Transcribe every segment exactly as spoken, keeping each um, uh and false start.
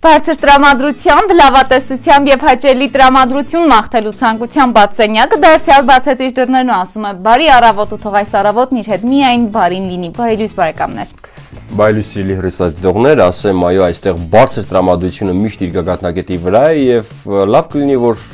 Բարձր տրամադրությամբ, լավատեսությամբ եւ հաճելի տրամադրություն մաղթելու ցանկությամբ բաց սենյակը դարձյալ բացեց իր դռներն ու ասում է բարի առավոտ ու թող այս առավոտն իր հետ միայն բարին լինի։ Բարի լույս բարեկամներ։ Բարի լույս սիրելի հեռուստադիտողներ, ասեմ այո, այստեղ բարձր տրամադրությունը միշտ իր գագաթնակետի վրա է եւ լավ կլինի որ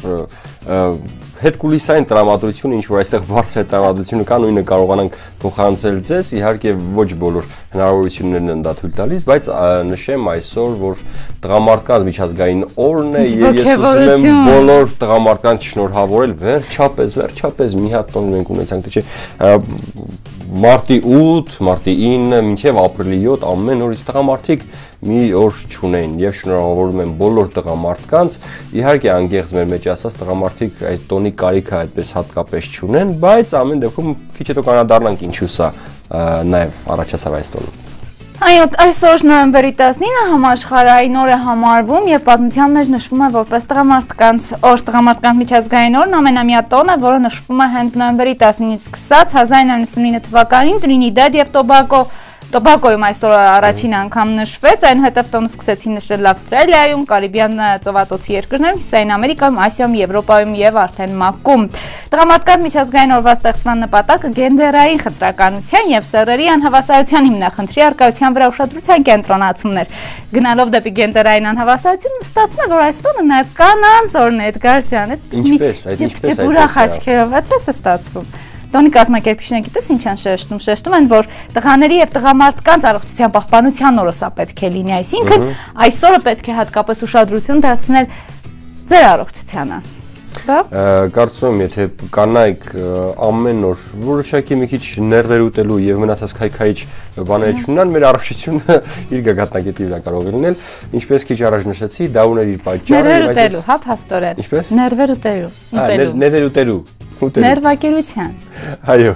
հետկուլիսային տրամադրությունը ինչ որ այստեղ բարձր տրամադրությունը կա նույնը կարողանանք փոխանցել ձեզ, իհարկե ոչ բոլոր հնարավորություններն են դա թույլ տալիս, բայց նշեմ այսօր որ տղամարդկանց միջազգային օրն է եւ ես ուզում եմ բոլոր տղամարդկանց շնորհավորել վերջապես, վերջապես մի հատ տոն մենք ունեցանք, թե չէ մարտի ութ, մարտի ինը, մինչև ապրիլի յոթ ամեն օր տղամարդիկ մի օր չունեն եւ շնորհավորում եմ բոլոր տղամարդկանց, իհարկե անկեղծ մեր մեջ ասած տղամարդիկ այդ տոնի կարիքը այդպես հատկապես չունեն, բայց ամեն դեպքում քիչ հետո կանադառնանք ինչու սա նաեւ առաջացավ այս տոնը։ Այո, այսօր նոյեմբերի տասնինը համաշխարհային օր է համարվում եւ պատմության մեջ նշվում է որպես տղամարդկանց օր, տղամարդկանց միջազգային օրն ամենամյա տոն է, որը նշվում է հենց նոյեմբերի տասնինից սկսած հազար ինը հարյուր նվաթ թվականին Տրինիդադ եւ Տոբագո Տոբագոյում այսօր առաջին անգամ նշվեց, այնուհետև տոնը սկսեցին նշել Ավստրալիայում, Կարիբյան ծովածոցի երկրներում, Հյուսիսային Ամերիկայում, Ասիայում, Եվրոպայում եւ արդեն ՄԱԿ-ում։ Տղամարդկանց միջազգային օրվա ստեղծման նպատակը գենդերային խտրականության եւ սեռերի անհավասարության հիմնախնդրի առկայության վրա ուշադրության կենտրոնացումն էր։ Գնալով դեպի գենդերային անհավասարություն ստացվում է, որ այս տոնը նաեւ կանանց օրն է, Էդգար ջան, ինչպես, այդ ինչպես ուրախ աչքերով, այդպես է ստացվում։ Տոնի կազմակերպիչները գիտես ինչ են շեշտում, շեշտում են, որ տղաների եւ տղամարդկանց առողջության պահպանության օրը սա պետք է լինի, այսինքն այսօրը պետք է հատկապես ուշադրություն դարձնել ձեր առողջությանը։ Կարծում եմ, եթե կանայք ամեն օր որոշակի մի քիչ ներվեր ուտելու եւ մնացած քայքայիչ բաներ չունենան, մեր առողջությունը իր գագաթնակետի վրա կարող է լինել, ինչպես քիչ առաջ նշեցի, դա ուներ իր պատճառը։ Ներվեր ուտելու, հա, փաստորեն։ Ինչպես։ Ներվեր ուտելու։ Ներվեր ուտելու։ Ներվակերության։ Այո։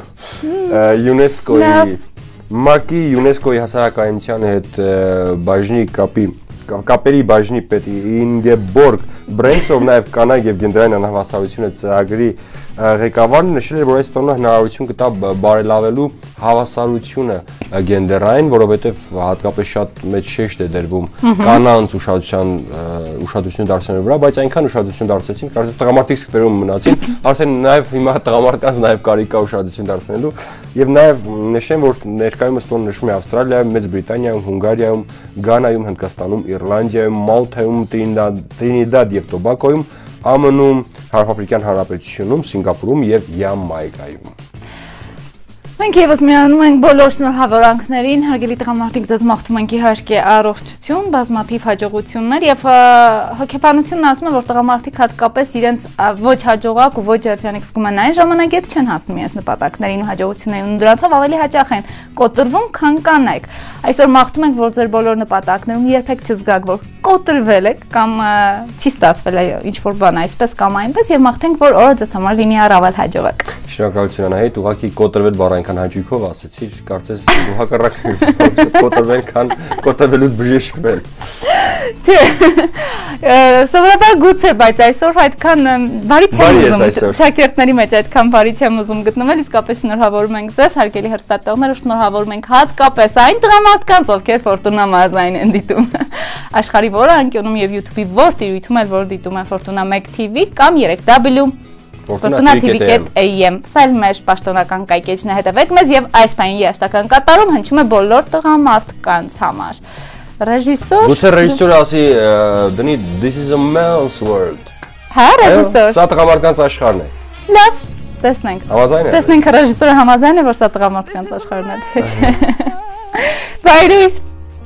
ՅՈՒՆԵՍԿՕ-ի ՄԱԿ-ի ՅՈՒՆԵՍԿՕ-ի հասարակայնության հետ բաժնի կապի կապերի բաժնի պետ Ինգեբորգ Բրենսով նաև կանայք եւ գենդերային անհավասարությունը ծրագրի ղեկավարն նշել է, որ այս տոնը հնարավորություն կտա բարելավելու հավասարությունը գենդերային, որովհետեւ հատկապես շատ մեծ շեշտ է դրվում կանանց ուշադրության ուշադրություն դարձնելու վրա, բայց այնքան ուշադրություն դարձեցին, կարծես տղամարդիկ սկվերում մնացին, արդեն նաև հիմա տղամարդկանց նաև կարիք կա ուշադրություն դարձնելու եւ նաև նշեմ, որ ներկայումս տոնը նշվում է Ավստրալիայում, Մեծ Բրիտանիայում, Հունգարիայում, Գանայում, Հնդկաստանում, Իռլանդիայում, Մալթայում, Տրինիդադ եւ Տոբագոյում, ԱՄՆ-ում, Հարավաֆրիկյան Հանրապետությունում, Սինգապուրում եւ Յամայկայում։ Մենք եւս միանում ենք բոլոր շնորհավորանքներին, հարգելի տղամարդիկ, դες մաղթում ենք իհարկե առողջություն, բազմաթիվ հաջողություններ եւ հոգեբանությունն ասում է, որ տղամարդիկ հատկապես իրենց ոչ հաջողակ ու ոչ երջանիկ զգում են այն ժամանակ, երբ չեն հասնում իրենց նպատակներին ու հաջողություններին ու դրանցով ավելի հաճախ են կոտրվում, քան կանայք։ Այսօր մաղթում ենք, որ ձեր բոլոր նպատակներում երբեք չզգաք, որ կոտրվել եք կամ չի ստացվել ինչ որ բան այսպես կամ այնպես եւ մաղթենք, որ օրը ձեզ համար լինի առավել հաջողակ։ Շնորհակալություն Անահիտ, ուղղակի կոտրվել բառը այնքան հաճույքով ասեցի, կարծես հակառակն կոտրվել, քան կոտրվելուց բժշկվել։ Չէ։ Սովորաբար գուցե, բայց այսօր այդքան բարի չեմ ուզում։ Շակերտների մեջ այդքան բարի չեմ ուզում գտնվել, իսկապես շնորհավորում ենք ձեզ, հարգելի հեռուստատեղներ, շնորհավորում ենք հատկապես այն տղամարդկանց, ովքեր Ֆորտունա մազային են դիտում։ Աշխարհի որը անկյունում եւ YouTube-ի որ տիրույթում էլ որ դիտում են Ֆորտունա մեկ թի վի կամ երեք դաբլյու Ֆորտունա թի վի կետ էյ էմ, սա էլ մեր պաշտոնական կայքեջն է, հետևեք մեզ եւ այս պահին երաշտական կատարում հնչում է բոլոր տղամարդկանց համար։ Ռեժիսոր։ Գուցե ռեժիսորը ասի դնի this is a man's world։ Հա, ռեժիսոր։ Սա տղամարդկանց աշխարհն է։ Լավ, տեսնենք։ Համաձայն է։ Տեսնենք ռեժիսորը համաձայն է, որ սա տղամարդկանց աշխարհն է, թե չէ։ Բայրիս։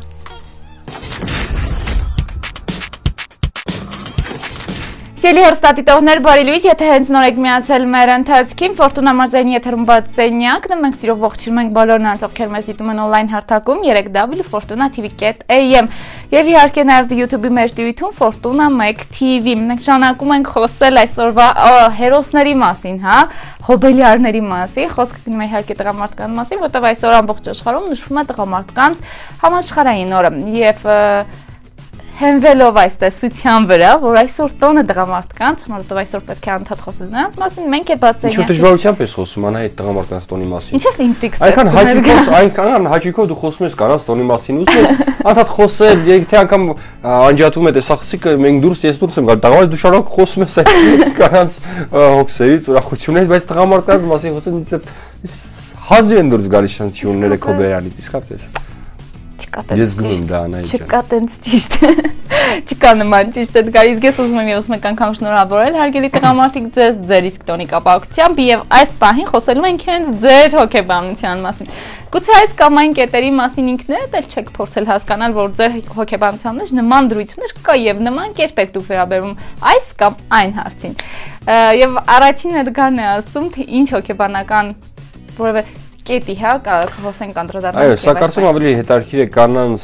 Սիրելի հեռուստադիտողներ, բարի լույս, եթե հենց նոր եք միացել մեր ընթացքին, Ֆորտունա մարզային եթերում բաց սենյակն է, մենք սիրով ողջունում ենք բոլոր նրանց, ովքեր մեզ դիտում են on-line հարթակում երեք դաբլյու Ֆորտունա թի վի կետ էյ էմ եւ իհարկե նաեւ YouTube-ի մեր տիրույթում Ֆորտունա մեկ թի վի։ Մենք շարունակում ենք խոսել այսօրվա հերոսների մասին, հա, հոբելյարների մասին, խոսքը գնում է իհարկե տղամարդկանց մասին, որտեղ այսօր ամբողջ աշխարհում նշվում է տղամարդկանց համաշխարհային օրը եւ հենվելով այս տեսության վրա, որ այսօր տոնը տղամարդկանց, որովհետև այսօր պետք է անդադ խոսել նրանց մասին, մենք է բացեինք։ Ինչու դժվարությամբ ես խոսում անահիտ տղամարդկանց տոնի մասին։ Ինչ ես ինտրիգ Այնքան հաճույքով, այնքան հաճույքով դու խոսում ես կանանց տոնի մասին, ուզում ես անդադ խոսել, եթե անգամ անջատվում է տեսախցիկը, մենք դուրս ես դուրս եմ գալ, տղամարդ դու շարունակ խոսում ես այդ կանանց հոգսերից, ուրախություններից, բայց տղամարդկանց մասին խոսել ինձ հազիվ են դուրս գալիս շնչյունները քո բերանից, իսկապես։ Ես գնում դա անայջան։ Չկա տենց ճիշտ։ Չկա նման ճիշտ այդ գալիս ես ուզում եմ ես մեկ անգամ շնորհավորել հարգելի տղամարդիկ ձեզ ձեր իսկ տոնի կապակցությամբ եւ այս պահին խոսելու ենք հենց ձեր հոգեբանության մասին։ Գուցե այս կամ այն կետերի մասին ինքներդ էլ չեք փորձել հասկանալ, որ ձեր հոգեբանության մեջ նման դրույթներ կա եւ նման կերպ եք դուք վերաբերվում այս կամ այն հարցին։ Եվ առաջին Էդգարն է ասում, թե ինչ հոգեբանական որևէ կետի, հա, խոսենք անդրադառնանք։ Այո, սա կարծում ավելի հետաքրքիր է կանանց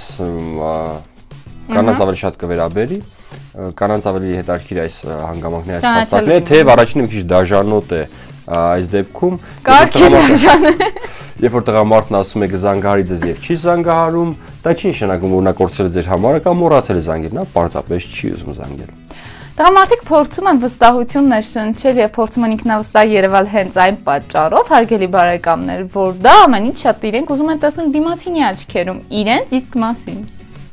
կանանց ավելի շատ կվերաբերի, կանանց ավելի հետաքրքիր այս հանգամանքների այս փաստարկները, թեև առաջինը մի քիչ դաժանոտ է այս դեպքում։ Կարքի դաժան է։ Երբ որ տղամարդն ասում է կզանգահարի ձեզ եւ չի զանգահարում, դա չի նշանակում որ նա կորցրել է ձեր համարը կամ մոռացել է զանգել, նա պարզապես չի ուզում զանգել։ Տղամարդիկ փորձում են վստահություն ներշնչել եւ փորձում են ինքնավստահ երևալ հենց այն պատճառով, հարգելի բարեկամներ, որ դա ամեն ինչ շատ իրենք ուզում են տեսնել դիմացինի աչքերում, իրենց իսկ մասին։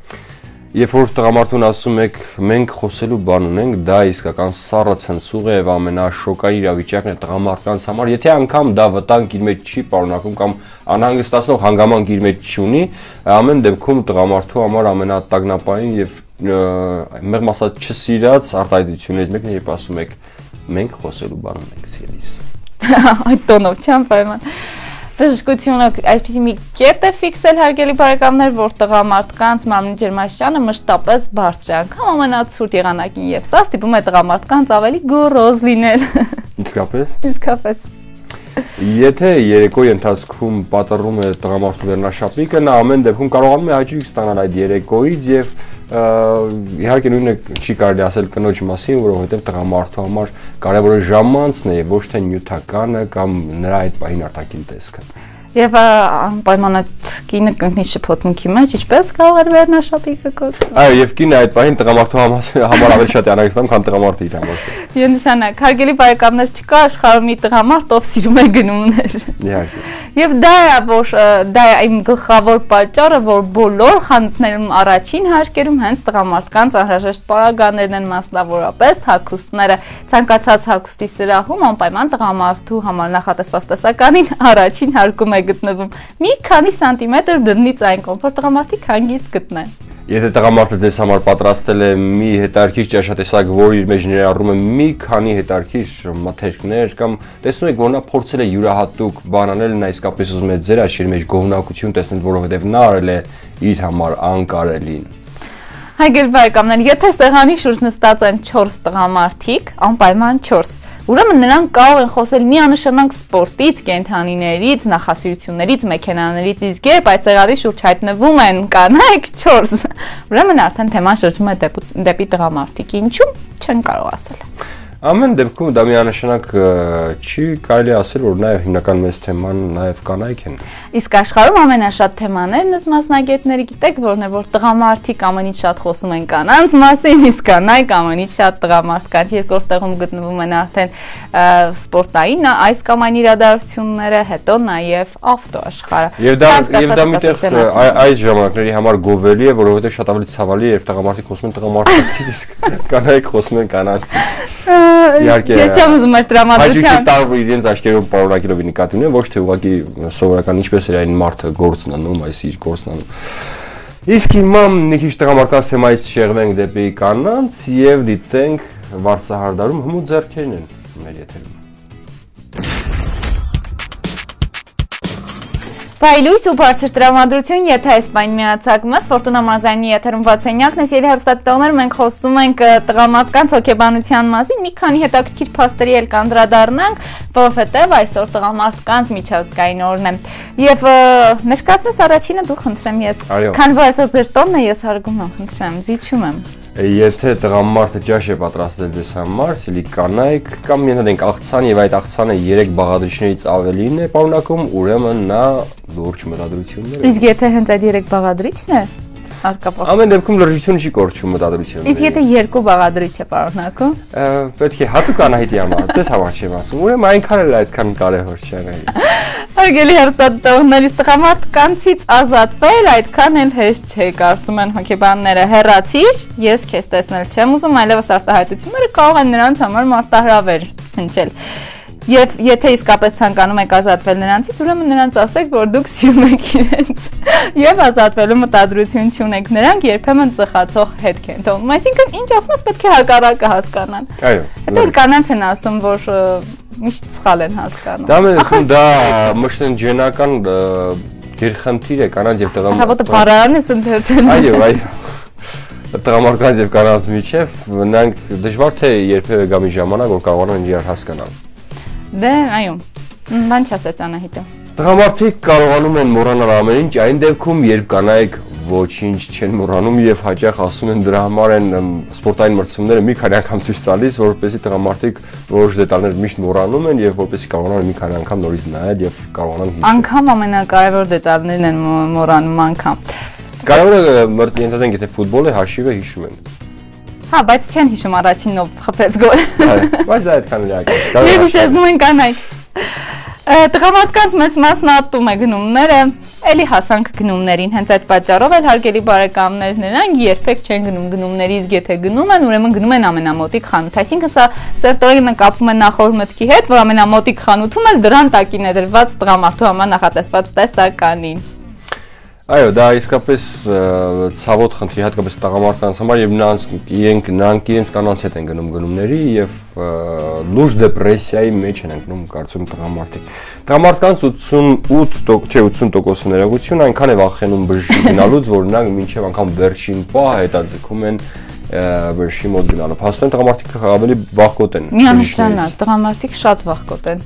Երբ որ տղամարդուն ասում եք մենք խոսելու բան ունենք, դա իսկական սառը ցնցուղ է եւ ամենաշոկային իրավիճակն է տղամարդկանց համար, եթե անգամ դա վտանգ իր մեջ չի պարունակում կամ անհանգստացնող հանգամանք իր մեջ չունի, ամեն դեպքում տղամարդու համար ամենատագնապային եւ մեղմ ասած չսիրած արտահայտություններից մեկն է, երբ ասում եք մենք խոսելու բան ունենք սիրելիս։ Այդ տոնով չեմ պայման։ Բժշկությունը այսպեսի մի կետ է ֆիքսել հարգելի բարեկամներ, որ տղամարդկանց մարմնի ջերմաստիճանը մշտապես բարձր է, անգամ ամենացուրտ եղանակին եւ սա ստիպում է տղամարդկանց ավելի գոռոզ լինել։ Իսկապես։ Իսկապես։ Եթե երեկոյի ընթացքում պատռում է տղամարդու վերնաշապիկը, նա ամեն դեպքում կարողանում է հաճույք ստանալ այդ երեկոյից եւ իհարկե նույնը չի կարելի ասել կնոջ մասին, որովհետեւ տղամարդու համար կարևորը ժամանցն է եւ ոչ թե նյութականը կամ նրա այդ պահին արտաքին տեսքը։ Եվ անպայման այդ կինը կընկնի շփոթմունքի մեջ, ինչպես կարող էր վերնաշապիկը կոչվել։ Այո, եւ կինը այդ պահին տղամարդու համար ավելի շատ անհանգստանում, քան տղամարդը իր համար։ Եվ նշանակ, հարգելի բարեկամներ, չկա աշխարհում մի տղամարդ, ով սիրում է գնումներ։ Իհարկե։ Եվ դա է, որ դա է իմ գլխավոր պատճառը, որ բոլոր խանութներում առաջին հարկերում հենց տղամարդկանց անհրաժեշտ պարագաներն են, մասնավորապես հագուստները։ Ցանկացած հագուստի սրահում անպայման տղամարդու համար նախատեսված տեսականին առաջին հարկում է գտնվում մի քանի սանտիմետր դրնից այն կողմ, որ տղամարդիկ հանգիստ գտնեն։ Եթե տղամարդը ձեզ համար պատրաստել է մի հետարքիչ ճաշատեսակ, որը իր մեջ ներառում է մի քանի հետարքիչ մթերքներ կամ տեսնում եք, որ նա փորձել է յուրահատուկ բան անել, նա իսկապես ուզում է ձեր աչքերի մեջ գոհունակություն տեսնել, որովհետև նա արել է իր համար անկարելին։ Հարգելի բարեկամներ, եթե սեղանի շուրջ նստած են չորս տղամարդիկ, անպայման չորս, ուրեմն նրանք կարող են խոսել միանշանակ սպորտից, կենդանիներից, նախասիրություններից, մեքենաներից, իսկ երբ այդ սեղանի շուրջ հայտնվում են կանայք չորս, ուրեմն արդեն թեման շրջում է դեպի տղամարդիկ, ինչու՞ չեն կարող ասել։ Ամեն դեպքում դա միանշանակ չի կարելի ասել, որ նաև հիմնական մեծ թեման նաև կանայք են։ Իսկ աշխարհում ամենաշատ թեմաներն ըստ մասնագետների գիտեք որն է, որ տղամարդիկ ամենից շատ խոսում են կանանց մասին, իսկ կանայք ամենից շատ տղամարդկանց, երկրորդ տեղում գտնվում են արդեն սպորտային այս կամ այն իրադարձությունները, հետո նաև ավտոաշխարհը։ Եվ դա եւ դա միտեղ այս ժամանակների համար գովելի է, որովհետեւ շատ ավելի ցավալի է, երբ տղամարդիկ խոսում են տղամարդացից, իսկ կանայք խոսում են կանանցից։ Իհարկե, ես չեմ ուզում այդ տրամադրության։ Հաճույքի տարվը իրենց աչքերում պարունակելով նկատի ունեն, ոչ թե ուղղակի սովորական ինչպես էր այն մարդը գործն անում, այս իր գործն անում։ Իսկ հիմա մի քիչ տղամարդկանց թեմայից շեղվենք դեպի կանանց եւ դիտենք վարսահարդարում հմուտ ձեռքերն են մեր եթերում։ Բայլույս ու բարձր տրամադրություն, եթե այս պայն միացակ մեզ, Ֆորտունա մարզայինի եթերում վաթսենյակն ես ելի հաստատողներ, մենք խոսում ենք տղամարդկանց հոգեբանության մասին, մի քանի հետաքրքիր փաստերի էլ կանդրադառնանք, որովհետև այսօր տղամարդկանց միջազգային օրն է։ Եվ ներկայացնես առաջինը դու խնդրեմ ես, քանի որ այսօր ձեր տոնն է, ես հարգում եմ, խնդրեմ, զիջում եմ։ Եթե տղամարդը ջաշ է պատրաստել ձեզ համար, սիրելի կանայք, կամ ենթադրենք աղցան եւ այդ աղցանը երեք բաղադրիչներից ավելին է պարունակում, ուրեմն նա լուրջ մտադրություններ է։ Իսկ եթե հենց այդ երեք բաղադրիչն է, հարկավոր։ Ամեն դեպքում լրիվությունը չի կորչում մտադրության։ Իսկ եթե երկու բաղադրիչ է պարունակում, պետք է հատուկ Անահիտի համար, ձեզ համար չեմ ասում։ Ուրեմն այնքան էլ այդքան կարևոր չէ։ Հարգելի հեռուստադիտողներից տղամարդկանցից ազատվել այդքան էլ հեշտ չէ, կարծում են հոգեբանները։ Հեռացիր, ես քեզ տեսնել չեմ ուզում, այլևս արտահայտությունները կարող են նրանց համար մարտահրավեր հնչել։ Եվ եթե իսկապես ցանկանում եք ազատվել նրանցից, ուրեմն նրանց ասեք, որ դուք սիրում եք իրենց եւ ազատվելու մտադրություն չունեք։ Նրանք երբեմն ծխացող հետք են թողնում։ Այսինքն, ինչ ասում ես, պետք է հակառակը հասկանան։ Այո։ Հետո էլ կանանց են ասում, որ միշտ սխալ են հասկանում։ Դա մենքն դա մշտնջենական գերխնդիր է կանանց եւ տղամարդկանց։ Հավատը բարարան է ընթերցել։ Այո, այո։ Տղամարդկանց եւ կանանց միջեւ նրանք դժվար թե երբեւե գա մի ժամանակ, որ կարողանան իրար հասկանալ։ Դե, այո, բան չասեց Անահիտը։ Տղամարդիկ կարողանում են մոռանալ ամեն ինչ, այն դեպքում, երբ կանայք ոչինչ չեն մոռանում եւ հաճախ ասում են դրա համար են սպորտային մրցումները մի քանի անգամ ցույց տալիս, որովհետեւ տղամարդիկ որոշ դետալներ միշտ մոռանում են եւ որպեսզի կարողանան մի քանի անգամ նորից նայել եւ կարողանան հիշել։ Անգամ ամենակարևոր դետալներն են մոռանում անգամ։ Կարևորը ենթադրենք, եթե ֆուտբոլ է, հաշիվը հիշում են։ Հա, բայց չեն հիշում առաջինով խփեց գոլ։ Բայց դա այդքան էլ է։ Եվ հիշեցնում են կանայք։ Տղամարդկանց մեծ մասն ատում է գնումները, էլի հասանք գնումներին, հենց այդ պատճառով էլ հարգելի բարեկամներ, նրանք երբեք չեն գնում գնումների, իսկ եթե գնում են, ուրեմն գնում են ամենամոտիկ խանութ։ Այսինքն սա սերտորեն կապվում է նախորդ մտքի հետ, որ ամենամոտիկ խանութում էլ դրան տակին է դրված տղամարդու համար նախատեսված տեսականին։ Այո, դա իսկապես ցավոտ խնդիր, հատկապես տղամարդկանց համար եւ նրանց իրենք նրանք իրենց կանանց հետ են գնում գնումների եւ լուրջ դեպրեսիայի մեջ են ընկնում, կարծում տղամարդիկ։ Տղամարդկանց ութսունութ տոկոս, չէ ութսուն տոկոս ներողություն, այնքան է վախենում բժշկի գնալուց, որ նրանք մինչեւ անգամ վերջին պահ հետաձգում են բժշկի մոտ գնալը։ Փաստորեն տղամարդիկ ավելի վախկոտ են։ Միանշանակ, տղամարդիկ շատ վախկոտ են։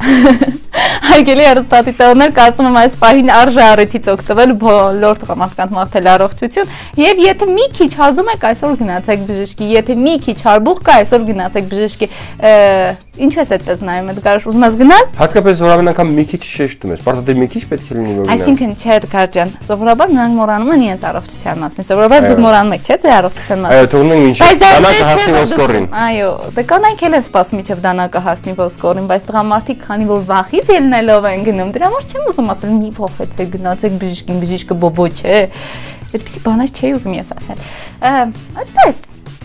Հարգելի հեռուստադիտողներ, կարծում եմ այս պահին արժե առիթից օգտվել բոլոր տղամարդկանց մաղթել առողջություն եւ եթե մի քիչ հազում եք այսօր գնացեք բժշկի, եթե մի քիչ հարբուխ կա այսօր գնացեք բժշկի, ինչու ես այդպես նայում Էդգար, ուզում ես գնալ։ Հատկապես որ ամեն անգամ մի քիչ շեշտում ես, պարտադիր մի քիչ պետք է լինի որ գնալ։ Այսինքն չէ Էդգար ջան, սովորաբար նրանք մոռանում են իրենց առողջության մասին, սովորաբար դուք մոռանում եք, չէ՞ ձեր առողջության մասին։ Այո, թողնում ենք մինչև դանակը հասնի ոսկորին։ Այո, դե կանայք էլ են սպասում մինչև դանակը հասնի ոսկորին, բայց տղամարդիկ քանի որ վախից ելնելով են գնում, դրա համար չեմ ուզում ասել մի փոխեցեք, գնացեք բժշկին, բժիշկը բոբո չէ։ Այդպիսի բաներ չէի ուզում ես ասել։ Այդպես։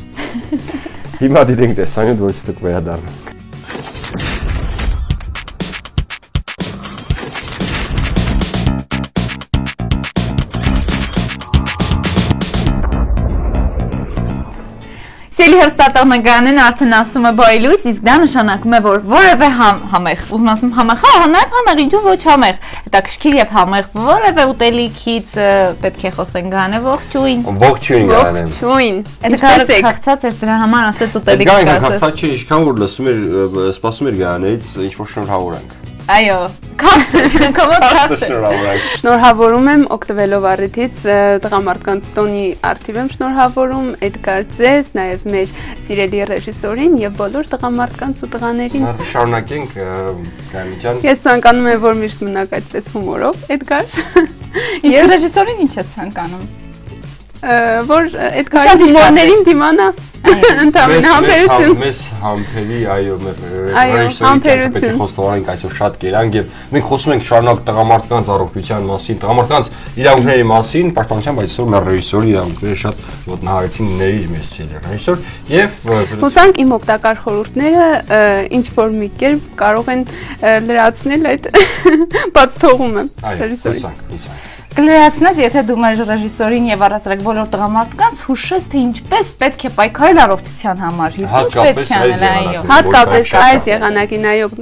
Հիմա դիտենք տեսանյութ, որից դուք վերադառնանք։ Սելի հրստատանականն արդեն ասում է բայլույց, իսկ դա նշանակում է, որ որևէ համեղ, ուզում ասում համեղ, հա, նաև համեղ, ինչու ոչ համեղ, հետաքրքիր եւ համեղ որևէ ուտելիքից պետք է խոսենք Գանը, ողջույն։ Ողջույն Գանը։ Ողջույն։ Էդգարը քաղցած էր դրա համար ասեց ուտելիք կասել։ Էդգարը քաղցած չէ, ինչքան որ լսում էր, սպասում էր Գաներից, ինչ որ շնորհավորանք։ Այո, քաղցր, շնորհավոր քաղցր։ Շնորհավորում եմ օգտվելով առիթից տղամարդկանց տոնի արդիվ եմ շնորհավորում Էդգար ձեզ, նաև մեր սիրելի ռեժիսորին եւ բոլոր տղամարդկանց ու տղաներին։ Շարունակենք Գանի ջան։ Ես ցանկանում եմ որ միշտ մնաք այդպես հումորով, Էդգար։ Իսկ ռեժիսորին ինչ է ցանկանում։ Որ Էդգարի հումորներին դիմանա։ Ընդամենը համբերություն։ Մեզ համբերի, այո, մեր համբերություն։ Պետք է խոստովանենք այսօր շատ կերանք եւ մենք խոսում ենք շարունակ տղամարդկանց առողջության մասին, տղամարդկանց իրավունքների մասին, պաշտպանության, բայց այսօր մեր ռեժիսորի իրավունքները շատ ոտնահարեցին ների մեզ ցելի ռեժիսոր եւ հուսանք իմ օգտակար խորհուրդները ինչ որ մի կերպ կարող են լրացնել այդ բաց թողումը ռեժիսորի։ Հուսանք, հուսանք։ Կլրացնես, եթե դու մեր ռեժիսորին եւ առասարակ բոլոր տղամարդկանց հուշես, թե ինչպես պետք է պայքարել առողջության համար, ինչ պետք է անել, այո։ Հատկապես այս եղանակին, այո,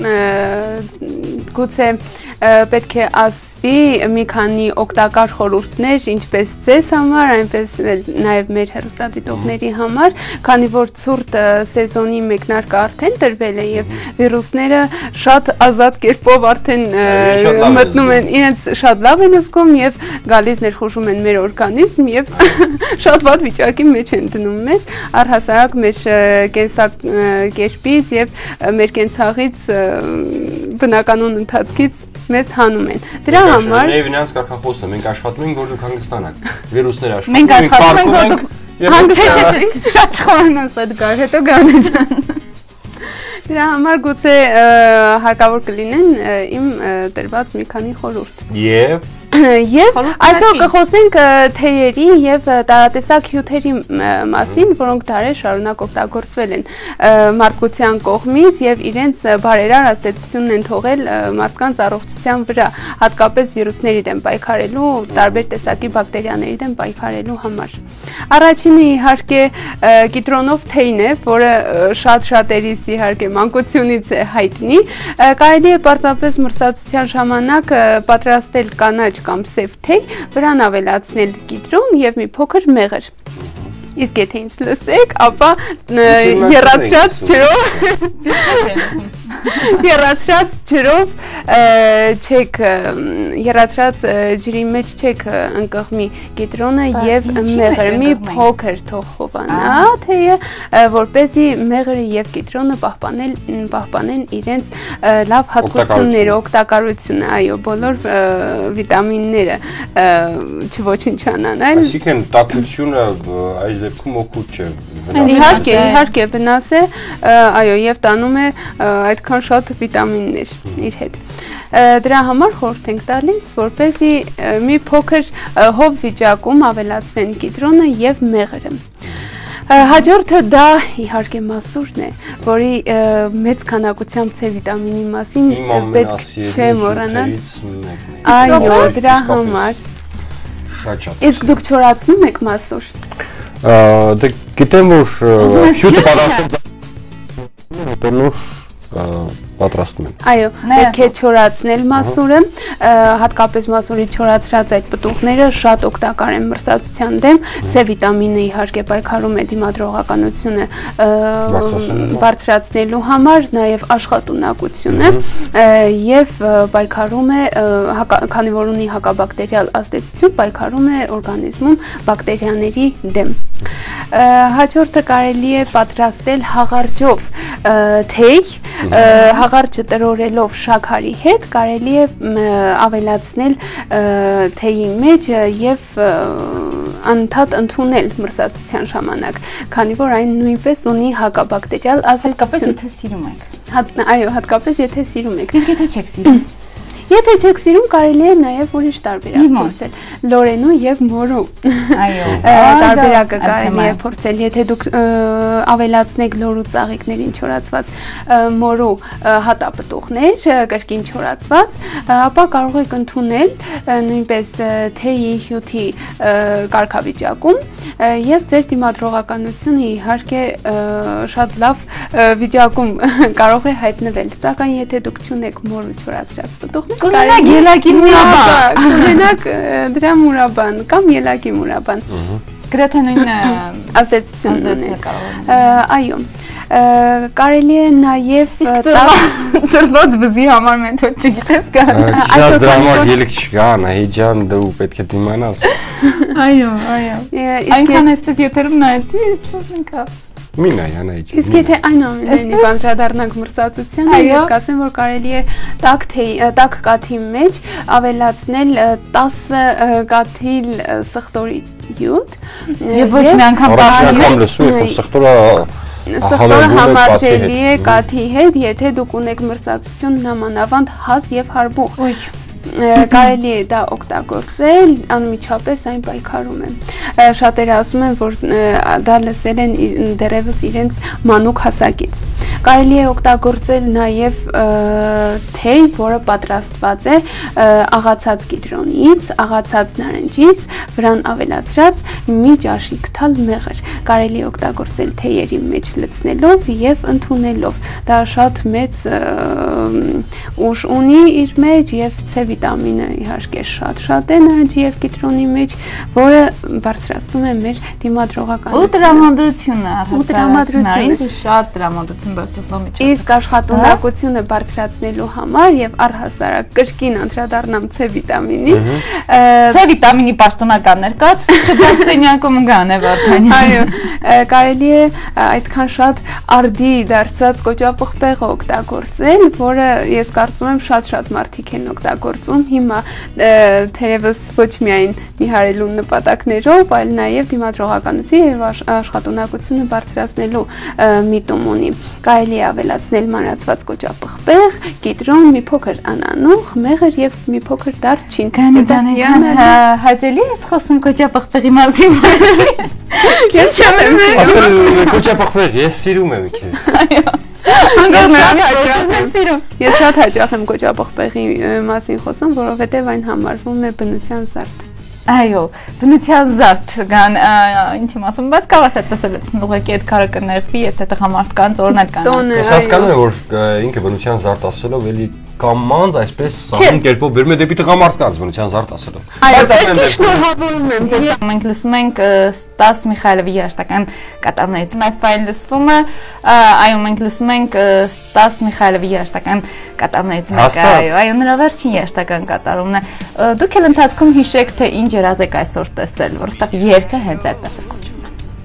գուցե պետք է ասվի մի քանի օգտակար խորհուրդներ, ինչպես ձեզ համար, այնպես նաև մեր հեռուստադիտողների համար, քանի որ ցուրտ սեզոնի մեկնարկը արդեն տրվել է եւ վիրուսները շատ ազատ կերպով արդեն մտնում են, իրենց շատ լավ են զգում եւ գալիս ներխուժում են մեր օրգանիզմ եւ շատ վատ վիճակի մեջ են դնում մեզ, առհասարակ մեր կենսակերպից եւ մեր կենցաղից բնականոն ընթացքից մեզ հանում են։ Դրա համար Եվ նրանց կարգախոսն է, մենք աշխատում ենք, որ դուք հանգստանաք։ Վիրուսները աշխատում Մենք աշխատում ենք, որ դուք հանգստանաք։ Շատ չխորհանաս այդ գար, հետո գանեջան։ Դրա համար գուցե հարկավոր կլինեն իմ տրված մի քանի խորհուրդ։ Եվ Եվ այսօր կխոսենք թեյերի եւ տարատեսակ հյութերի մասին, որոնք դարեր շարունակ օգտագործվել են մարդկության կողմից եւ իրենց բարերար ազդեցությունն են թողել մարդկանց առողջության վրա, հատկապես վիրուսների դեմ պայքարելու, տարբեր տեսակի բակտերիաների դեմ պայքարելու համար։ Առաջինը իհարկե կիտրոնով թեյն է, որը շատ-շատերիս իհարկե մանկությունից է հայտնի։ Կարելի է պարզապես մրսածության ժամանակ պատրաստել կանաչ կամ սև թեյ, վրան ավելացնել կիտրոն եւ մի փոքր մեղր։ Իսկ եթե ինձ լսեք, ապա եռացրած ջրով եռացրած ջրով չեք եռացրած ջրի մեջ չեք ընկղմի կիտրոնը եւ մեղրը մի փոքր թող հովանա թեյը, որպեսզի մեղրը եւ կիտրոնը պահպանել պահպանեն իրենց լավ հատկությունները, օգտակարությունը, այո, բոլոր վիտամինները չոչնչանան, այլ Այսինքն տաքությունը այս դեպքում օգուտ չէ։ Իհարկե, իհարկե վնաս է, այո, եւ տանում է այդքան շատ վիտամիններ իր հետ։ Դրա համար խորհուրդ ենք տալիս, որպեսզի մի փոքր հով վիճակում ավելացվեն կիտրոնը եւ մեղրը։ Հաջորդը դա իհարկե մասուրն է, որի մեծ քանակությամբ C վիտամինի մասին պետք չէ մոռանալ։ Այո, դրա համար։ Իսկ դուք չորացնում եք մասուր։ Դե գիտեմ, որ հյութը պատրաստում պատրաստում են։ Այո, պետք է չորացնել մասուրը, հատկապես մասուրի չորացրած այդ պտուղները շատ օգտակար են մրսածության դեմ, C վիտամինը իհարկե պայքարում է դիմադրողականությունը բարձրացնելու համար, նաև աշխատունակությունը եւ պայքարում է, քանի որ ունի հակաբակտերիալ ազդեցություն, պայքարում է օրգանիզմում բակտերիաների դեմ։ Հաջորդը կարելի է պատրաստել հաղարջով թեյ, հաղարջը տրորելով շաքարի հետ կարելի է ավելացնել թեյի մեջ եւ անընդհատ ընդունել մրսածության ժամանակ, քանի որ այն նույնպես ունի հակաբակտերիալ ազդեցություն։ Հատկապես եթե սիրում եք։ Այո, հատկապես եթե սիրում եք։ Իսկ եթե չեք սիրում։ Եթե չեք սիրում, կարելի է նաև ուրիշ տարբերակ փորձել։ Լորենու եւ մորու։ Այո, տարբերակը կարելի է փորձել, եթե դուք ավելացնեք լորու ծաղիկներին չորացված մորու հատապտուղներ, կրկին չորացված, ապա կարող եք ընդունել նույնպես թեյի հյութի կարգավիճակում եւ ձեր դիմադրողականությունը իհարկե շատ լավ վիճակում կարող է հայտնվել, սակայն եթե դուք չունեք մորու չորացրած պտուղներ, Կունենակ ելակի մուրաբան, կունենակ դրա մուրաբան կամ ելակի մուրաբան։ Գրեթե նույն ազդեցությունն ունի։ Այո, կարելի է նաև ծրված բզի համար մեթոդ չգիտես կա։ Շատ դրա համար ելք չկա, Նահի ջան, դու պետք է դիմանաս։ Այո, այո։ Այնքան այսպես եթերում նայեցի, ասում ինքա։ Մինա Յանայիչ։ Իսկ եթե այնուամենայնիվ անդրադառնանք մրսածությանը, ես կասեմ, որ կարելի է տաք թեյ, տաք կաթի մեջ ավելացնել տասը կաթիլ սխտորի հյութ եւ ոչ մի անգամ անգամ լսում եք, սխտորը սխտորը համադրելի է կաթի հետ, եթե դուք ունեք մրսածություն նամանավանդ հազ եւ հարբուխ։ Կարելի է դա օգտագործել, անմիջապես այն պայքարում է։ Շատերը ասում են, որ դա լսել են դեռևս իրենց մանուկ հասակից։ Կարելի է օգտագործել նաև թեյ, որը պատրաստված է աղացած կիտրոնից, աղացած նարնջից, վրան ավելացրած մի ճաշի քթալ մեղր։ Կարելի է օգտագործել թեյերի մեջ լցնելով եւ ընդունելով։ Դա շատ մեծ ուժ ունի իր մեջ եւ C վիտամինը իհարկե շատ-շատ է նարնջի եւ կիտրոնի մեջ, որը բարձրացնում է մեր դիմադրողականությունը։ Ու տրամադրությունը, ու տրամադրությունը նարնջը շատ տրամադրություն բարձրացնում է։ Իսկ աշխատունակությունը բարձրացնելու համար եւ առհասարակ կրկին անդրադառնամ C վիտամինի, C վիտամինի պաշտոնականներ կա, չբարձրացնում գան է Վարդանյան։ Այո, կարելի է այդքան շատ արդի դարձած կոճապղպեղը օգտագործել, որը որը ես կարծում եմ շատ-շատ մարդիկ են օգտագործում հիմա թերևս ոչ միայն նիհարելու նպատակներով, այլ նաև դիմադրողականություն եւ աշխատունակությունը բարձրացնելու միտում ունի։ Կարելի է ավելացնել մանրացված կոճապղպեղ, կիտրոն, մի փոքր անանուխ, մեղր եւ մի փոքր դարչին։ Կանիջան, հաճելի է խոսում կոճապղպեղի մասին։ Ես չեմ ասել կոճապղպեղ, ես սիրում եմ քեզ։ Այո։ Ես շատ հաճախ եմ կոճապղպեղի մասին խոսում, որովհետև այն համարվում է բնության զարդ։ Այո, բնության զարդ կան, ինչ եմ ասում, բայց կարող ես այդպես էլ ուղղակի այդ քարը կներվի, եթե տղամարդկանց օրինակ կան։ Ես հասկանում եմ, որ ինքը բնության զարդ ասելով էլի կամանց այսպես սահուն կերպով վերում է դեպի տղամարդկանց բնության զարդ ասելով։ Բայց ասեմ շնորհավորում եմ։ Մենք լսում ենք Ստաս Միխայելովի երաժշտական կատարումներից։ Այս բանը լսվում է, այո, մենք լսում ենք Ստաս Միխայելովի երաժշտական կատարումներից մեկը, այո, այո, նրա վերջին երաժշտական կատարումն է։ Դուք էլ ընթացքում հիշեք, թե ինչ երազ եք այսօր տեսել, որովհետև երգը հենց այդպես է կոչվում։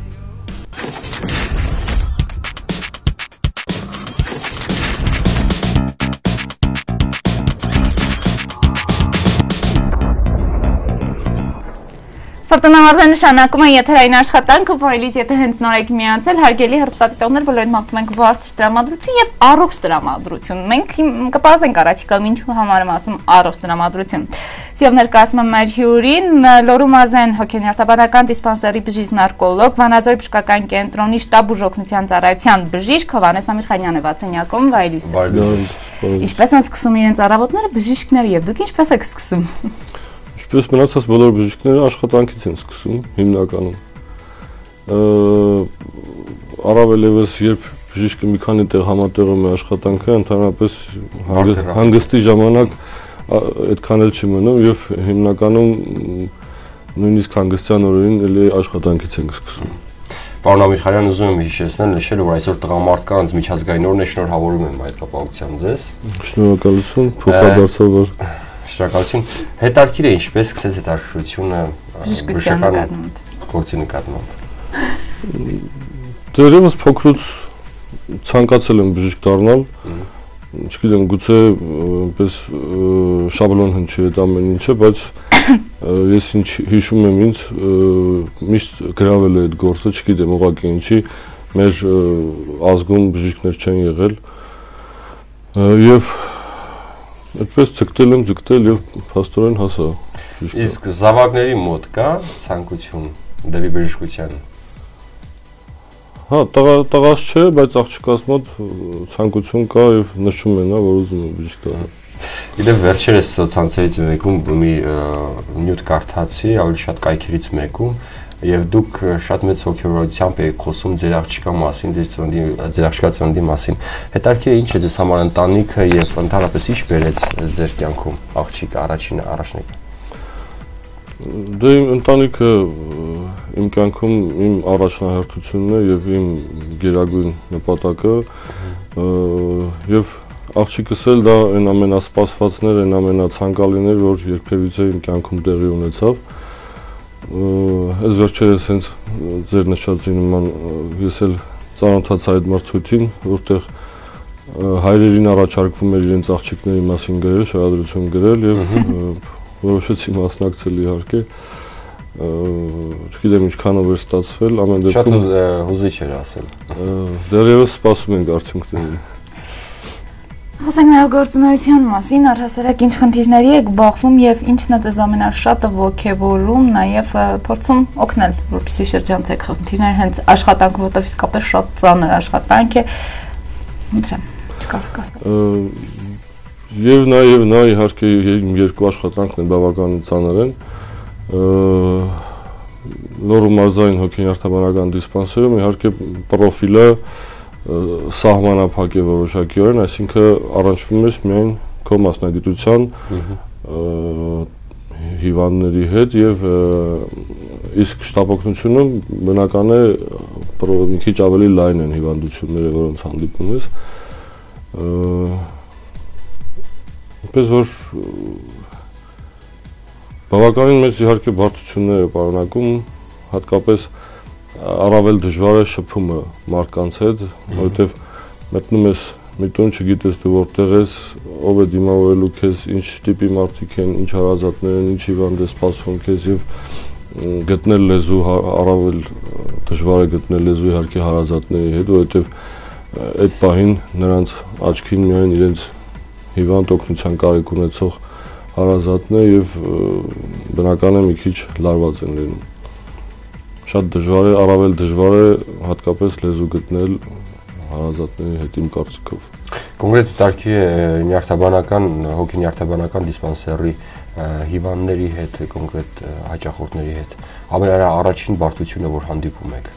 Ֆորտունամարզը նշանակում է եթերային աշխատանքը, որից եթե հենց նոր եք միացել, հարգելի հեռուստադիտողներ, բոլորին մաղթում ենք բարձր տրամադրություն եւ առողջ տրամադրություն։ Մենք կպասենք առաջիկայում ինչու համար եմ ասում առողջ տրամադրություն։ Սիով ներկայացնում եմ մեր հյուրին, Լոռու մարզային հոգենյարդաբանական դիսպանսերի բժիշկ նարկոլոգ, Վանաձորի բժշկական կենտրոնի շտաբ բուժօգնության ծառայության բժիշկ Հովհաննես Ամիրխանյանը Վացենյակում, Վայելույս։ Ինչպես են սկսում իրենց առավոտները բժիշկները եւ դուք ինչպես եք սկսում։ Ինչպես մնացած բոլոր բժիշկները աշխատանքից են սկսում հիմնականում։ Առավել ևս երբ բժիշկը մի քանի տեղ համատեղում է աշխատանքը, ընդհանրապես հանգստի ժամանակ այդքան էլ չի մնում եւ հիմնականում նույնիսկ հանգստյան օրերին էլի աշխատանքից ենք սկսում։ Պարոն Ամիրխանյան, ուզում եմ հիշեցնել, նշել, որ այսօր տղամարդկանց միջազգային օրն է, շնորհավորում եմ այդ կապակցությամբ ձեզ։ Շնորհակալություն, փոխադարձավ որ Շնորհակալություն։ Հետաքրքիր է ինչպես սկսեց հետաքրքրությունը բժշկական գործի նկատմամբ։ Դեռևս փոքրուց ցանկացել եմ բժիշկ դառնալ։ Չգիտեմ, գուցե այնպես շաբլոն հնչի այդ ամեն ինչը, բայց ես ինչ հիշում եմ ինձ միշտ գրավել է այդ գործը, չգիտեմ ուղղակի ինչի, մեր ազգում բժիշկներ չեն եղել։ Եվ այդպես ցկտել եմ, ցկտել եւ փաստորեն հասա։ Իսկ զավակների մոտ կա ցանկություն դեպի բժշկության։ Հա, տղաս չէ, բայց աղջկաս մոտ ցանկություն կա եւ նշում են, որ ուզում է բժիշկ դառնալ։ Իդեպ վերջերս սոցցանցերից մեկում մի նյութ կարդացի, ավելի շատ կայքերից մեկում, եւ դուք շատ մեծ հոգեվորությամբ եք խոսում ձեր աղջկա մասին, ձեր ծննդի, ձեր աղջկա ծննդի մասին։ Հետաքրքիր է ինչ է ձեզ համար ընտանիքը եւ ընդհանրապես ինչ բերեց ձեր կյանքում աղջիկը առաջինը առաջնեկը։ Դե իմ ընտանիքը իմ կյանքում իմ առաջնահերթությունն է եւ իմ գերագույն նպատակը եւ աղջիկս էլ դա այն ամենասպասվածն էր, այն ամենացանկալին էր, որ երբևիցե իմ կյանքում տեղի ունեցավ։ Այս վերջերս հենց ձեր նշածի նման ես էլ ծանոթացա այդ մրցույթին, որտեղ հայրերին առաջարկվում էր իրենց աղջիկների մասին գրել, շարադրություն գրել եւ որոշեցի մասնակցել իհարկե։ Չգիտեմ ինչքանով էր ստացվել, ամեն դեպքում շատ հուզիչ էր ասել։ Դեռևս սպասում ենք արդյունքներին։ Խոսենք նաև գործունեության մասին, առհասարակ ինչ խնդիրների եք բախվում եւ ինչն է ձեզ ամենաշատը ոգևորում, նաև փորձում օգնել, որպեսզի շրջանցեք խնդիրները հենց աշխատանքը, որտեղ իսկապես շատ ծանր աշխատանք է։ Ոնց է, չկարողացնեմ։ Եվ նաև նա իհարկե իմ երկու աշխատանքն են բավականին ծանր են։ Լոռու մարզային հոգենյարդաբանական դիսպանսերում իհարկե պրոֆիլը սահմանափակ է որոշակիորեն, այսինքն առնչվում ես միայն քո մասնագիտության հիվանդների հետ եւ իսկ շտապօգնությունը բնական է մի քիչ ավելի լայն են հիվանդությունները, որոնց հանդիպում ես։ Այնպես որ բավականին մեծ իհարկե բարդություններ է պարունակում, հատկապես առավել դժվար է շփումը մարդկանց հետ, որովհետև մտնում ես մի տուն չգիտես դու որտեղ ես, ով է դիմավորելու քեզ, ինչ տիպի մարդիկ են, ինչ հարազատներ են, ինչ հիվանդ է սպասվում քեզ եւ գտնել լեզու առավել դժվար է գտնել լեզու իհարկե հարազատների հետ, որովհետեւ այդ պահին նրանց աչքին միայն իրենց հիվանդ օգնության կարիք ունեցող հարազատն է եւ բնական է մի քիչ լարված են լինում։ Շատ դժվար է, առավել դժվար է հատկապես լեզու գտնել հարազատների հետ իմ կարծիքով։ Կոնկրետ դարքի նյարդաբանական, հոգի նյարդաբանական դիսպանսերի հիվանդների հետ, կոնկրետ հաճախորդների հետ ամենարա առաջին բարդությունը, որ հանդիպում եք։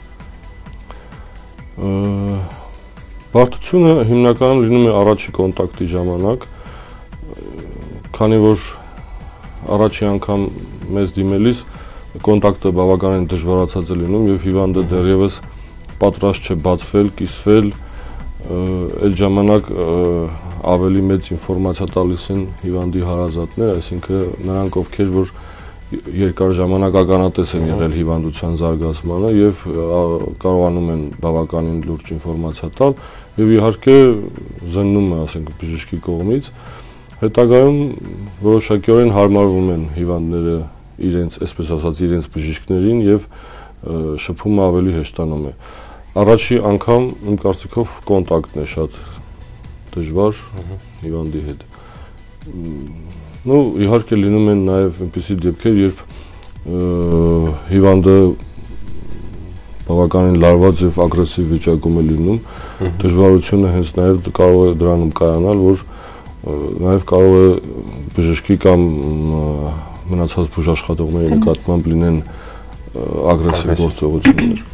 Բարդությունը հիմնականում լինում է առաջի կոնտակտի ժամանակ, քանի որ առաջի անգամ մեզ դիմելիս կոնտակտը բավականին դժվարացած է լինում եւ հիվանդը դեռևս պատրաստ չէ բացվել, կիսվել, այդ ժամանակ ավելի մեծ ինֆորմացիա տալիս են հիվանդի հարազատները, այսինքն նրանք ովքեր որ երկար ժամանակ ականատես են եղել հիվանդության զարգացմանը եւ կարողանում են բավականին լուրջ ինֆորմացիա տալ եւ իհարկե զննում է, ասենք, բժշկի կողմից, հետագայում որոշակիորեն հարմարվում են հիվանդները իրենց, այսպես ասած, իրենց բժիշկներին եւ շփումը ավելի հեշտանում է։ Առաջի անգամ իմ կարծիքով կոնտակտն է շատ դժվար հիվանդի հետ։ Ну, իհարկե լինում են նաեւ այնպիսի դեպքեր, երբ հիվանդը բավականին լարված եւ ագրեսիվ վիճակում է լինում, դժվարությունը հենց նաեւ կարող է դրանում կայանալ, որ նաեւ կարող է բժշկի կամ մնացած բուժաշխատողների նկատմամբ լինեն ագրեսիվ գործողություններ։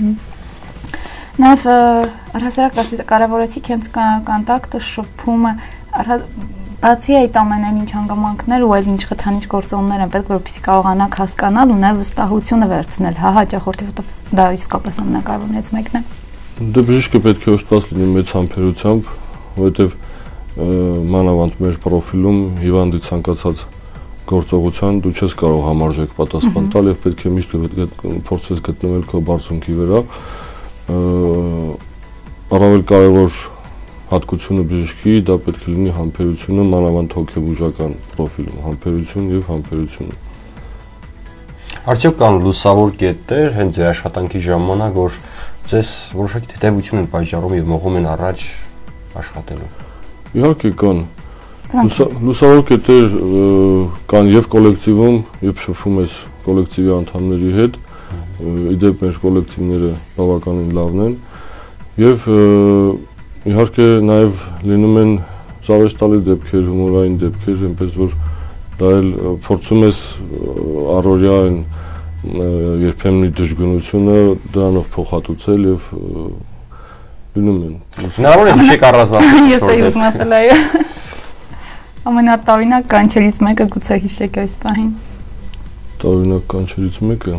Նաեւ առհասարակ ասի կարևորեցիք հենց կոնտակտը, շփումը, բացի այդ ամենայն ինչ հանգամանքներ ու այլ ինչ խթանիչ գործոններ են պետք, որպեսզի կարողանաք հասկանալ ու նաեւ վստահությունը վերցնել, հա, հաճախորդի, որտեղ դա իսկապես ամենակարևորներից մեկն է։ Դե բժիշկը պետք է օժտված լինի մեծ համբերությամբ, որովհետեւ մանավանդ մեր պրոֆիլում հիվանդի ցանկացած գործողության դու չես կարող համարժեք պատասխան տալ եւ պետք է միշտ փորձես գտնվել քո բարձունքի վրա։ Առավել կարևոր հատկությունը բժշկի դա պետք է լինի համբերությունը, մանավանդ հոգեբուժական պրոֆիլում, համբերություն եւ համբերությունը։ Արդյոք կան լուսավոր կետեր հենց ձեր աշխատանքի ժամանակ, որ ձեզ որոշակի թեթևություն են պատճառում եւ մողում են առաջ աշխատելու։ Իհարկե կան։ Լուսավոր կետեր կան եւ կոլեկտիվում, երբ շփվում ես կոլեկտիվի անդամների հետ, իդեպ մեր կոլեկտիվները բավականին լավն են եւ իհարկե նաեւ լինում են զավեշտալի դեպքեր, հումորային դեպքեր, այնպես որ դա էլ փորձում ես առօրյա այն երբեմնի դժգնությունը դրանով փոխհատուցել եւ լինում են։ Հնարավոր է հիշեք առանձնացնել։ Ես էի ուզում ասել, այո։ Ամենատարօրինակ կանչերից մեկը գուցե հիշեք այս պահին։ Տարօրինակ կանչերից մեկը։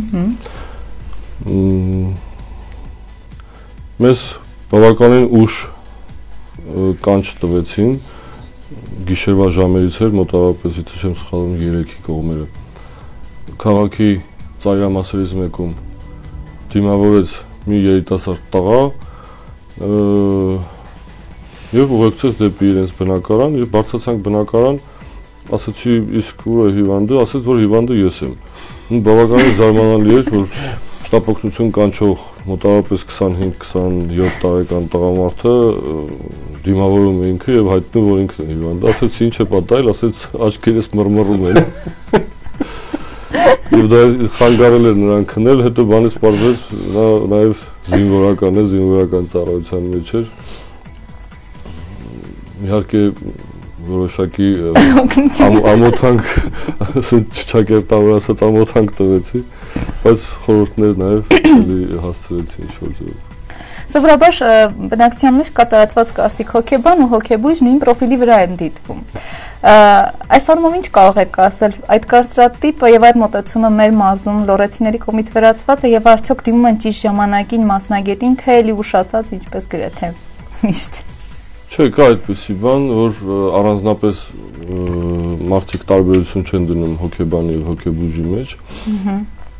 Մեզ բավականին ուշ կանչ տվեցին, գիշերվա ժամերից էր մոտավորապես, եթե չեմ սխալվում, երեքի կողմերը։ Քաղաքի ծայրամասերից մեկում դիմավորեց մի երիտասարդ տղա եւ ուղեկցեց դեպի իրենց բնակարան եւ բարձրացանք բնակարան, ասացի իսկ ուր է հիվանդը, ասեց որ հիվանդը ես եմ։ Ու բավականին զարմանալի էր, որ շտապօգնություն կանչող մոտավորապես քսանհինգ քսանյոթ տարեկան տղամարդը դիմավորում է ինքը եւ հայտնում որ ինքն է հիվանդը, ասեց ինչ է պատահել, ասեց աչքերս մռմռում են։ Եվ դա խանգարել էր նրան քնել, հետո բանից պարզվեց նա նաեւ զինվորական է, զինվորական ծառայության մեջ էր։ Իհարկե որոշակի ամոթանք, ասած չճակերտավոր ասած ամոթանք տվեցի, բայց խորհուրդներ նաև էլի հասցրեցի ինչ-որ ձևով։ Սովորաբար բնակչության մեջ կատարածված կարծիք հոգեբան ու հոգեբույժ նույն պրոֆիլի վրա են դիտվում։ Այս առումով ինչ կարող եք ասել, այդ կարծրատիպը եւ այդ մոտեցումը մեր մարզում լոռեցիների կողմից վերացված է եւ արդյոք դիմում են ճիշտ ժամանակին մասնագետին, թե էլի ուշացած, ինչպես գրեթե միշտ։ Չէ, կա այդպիսի բան, որ առանձնապես մարդիկ տարբերություն չեն դնում հոգեբանի եւ հոգեբույժի մեջ։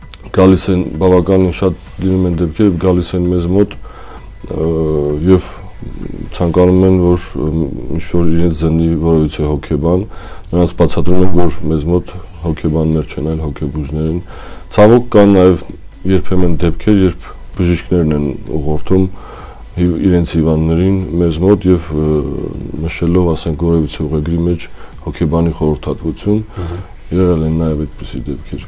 Գալիս են բավականին շատ լինում են դեպքեր, գալիս են մեզ մոտ եւ ցանկանում են որ ինչ-որ իրենց զննի որևիցե հոգեբան, նրանց բացատրում են որ մեզ մոտ հոգեբաններ չեն, այլ հոգեբուժներ են։ Ցավոք կան նաև երբեմն դեպքեր, երբ բժիշկներն են ուղղորդում իրենց հիվանդներին մեզ մոտ եւ նշելով, ասենք, որևիցե ուղեգրի մեջ հոգեբանի խորհրդատվություն, եղել են նաև այդպիսի դեպքեր։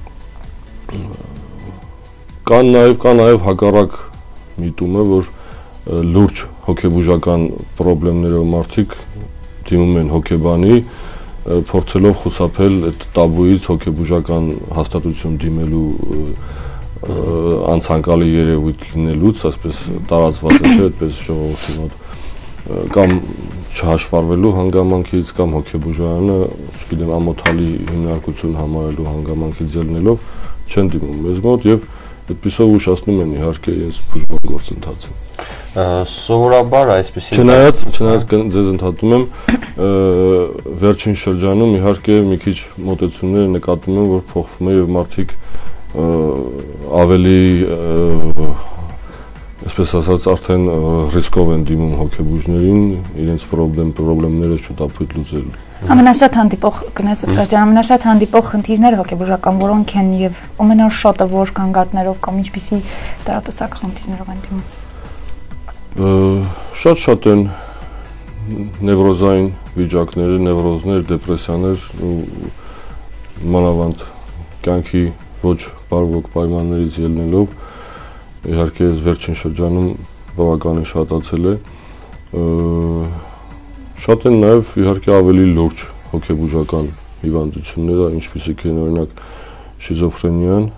Կան նաև կան նաև հակառակ միտումը, որ լուրջ հոգեբուժական խնդիրներով մարդիկ դիմում են հոգեբանի, փորձելով խուսափել այդ տաբուից հոգեբուժական հաստատություն դիմելու անցանկալի երևույթ լինելուց, այսպես տարածված է, չէ՞, այդպես ժողովրդի մոտ, կամ չհաշվառվելու հանգամանքից, կամ հոգեբուժարանը, չգիտեմ, ամոթալի հիմնարկություն համարելու հանգամանքից ելնելով չեն դիմում մեզ մոտ եւ այդպիսով ուշացնում են իհարկե իրենց բուժման գործընթացը։ Սովորաբար այսպեսի Չնայած, չնայած ձեզ ընդհատում եմ, վերջին շրջանում իհարկե մի քիչ մոտեցումները նկատում եմ, որ փոխվում է եւ մարդիկ ավելի, այսպես ասած, արդեն ռիսկով են դիմում հոգեբուժներին, իրենց պրոբլեմ պրոբլեմները շուտապույտ լուծելու։ Ամենաշատ հանդիպող գնաց Սոթկաշյան, ամենաշատ հանդիպող խնդիրները հոգեբուժական որոնք են եւ ամենաշատը որ կանգատներով կամ ինչպիսի տարատեսակ խնդիրներով են դիմում։ Շատ-շատ են նևրոզային վիճակները, նևրոզներ, դեպրեսիաներ ու մանավանդ կյանքի ոչ բարվոք պայմաններից ելնելով իհարկե վերջին շրջանում բավականին շատացել է։ Շատ են նաև իհարկե ավելի լուրջ հոգեբուժական հիվանդությունները, ինչպիսիք են օրինակ շիզոֆրենիան,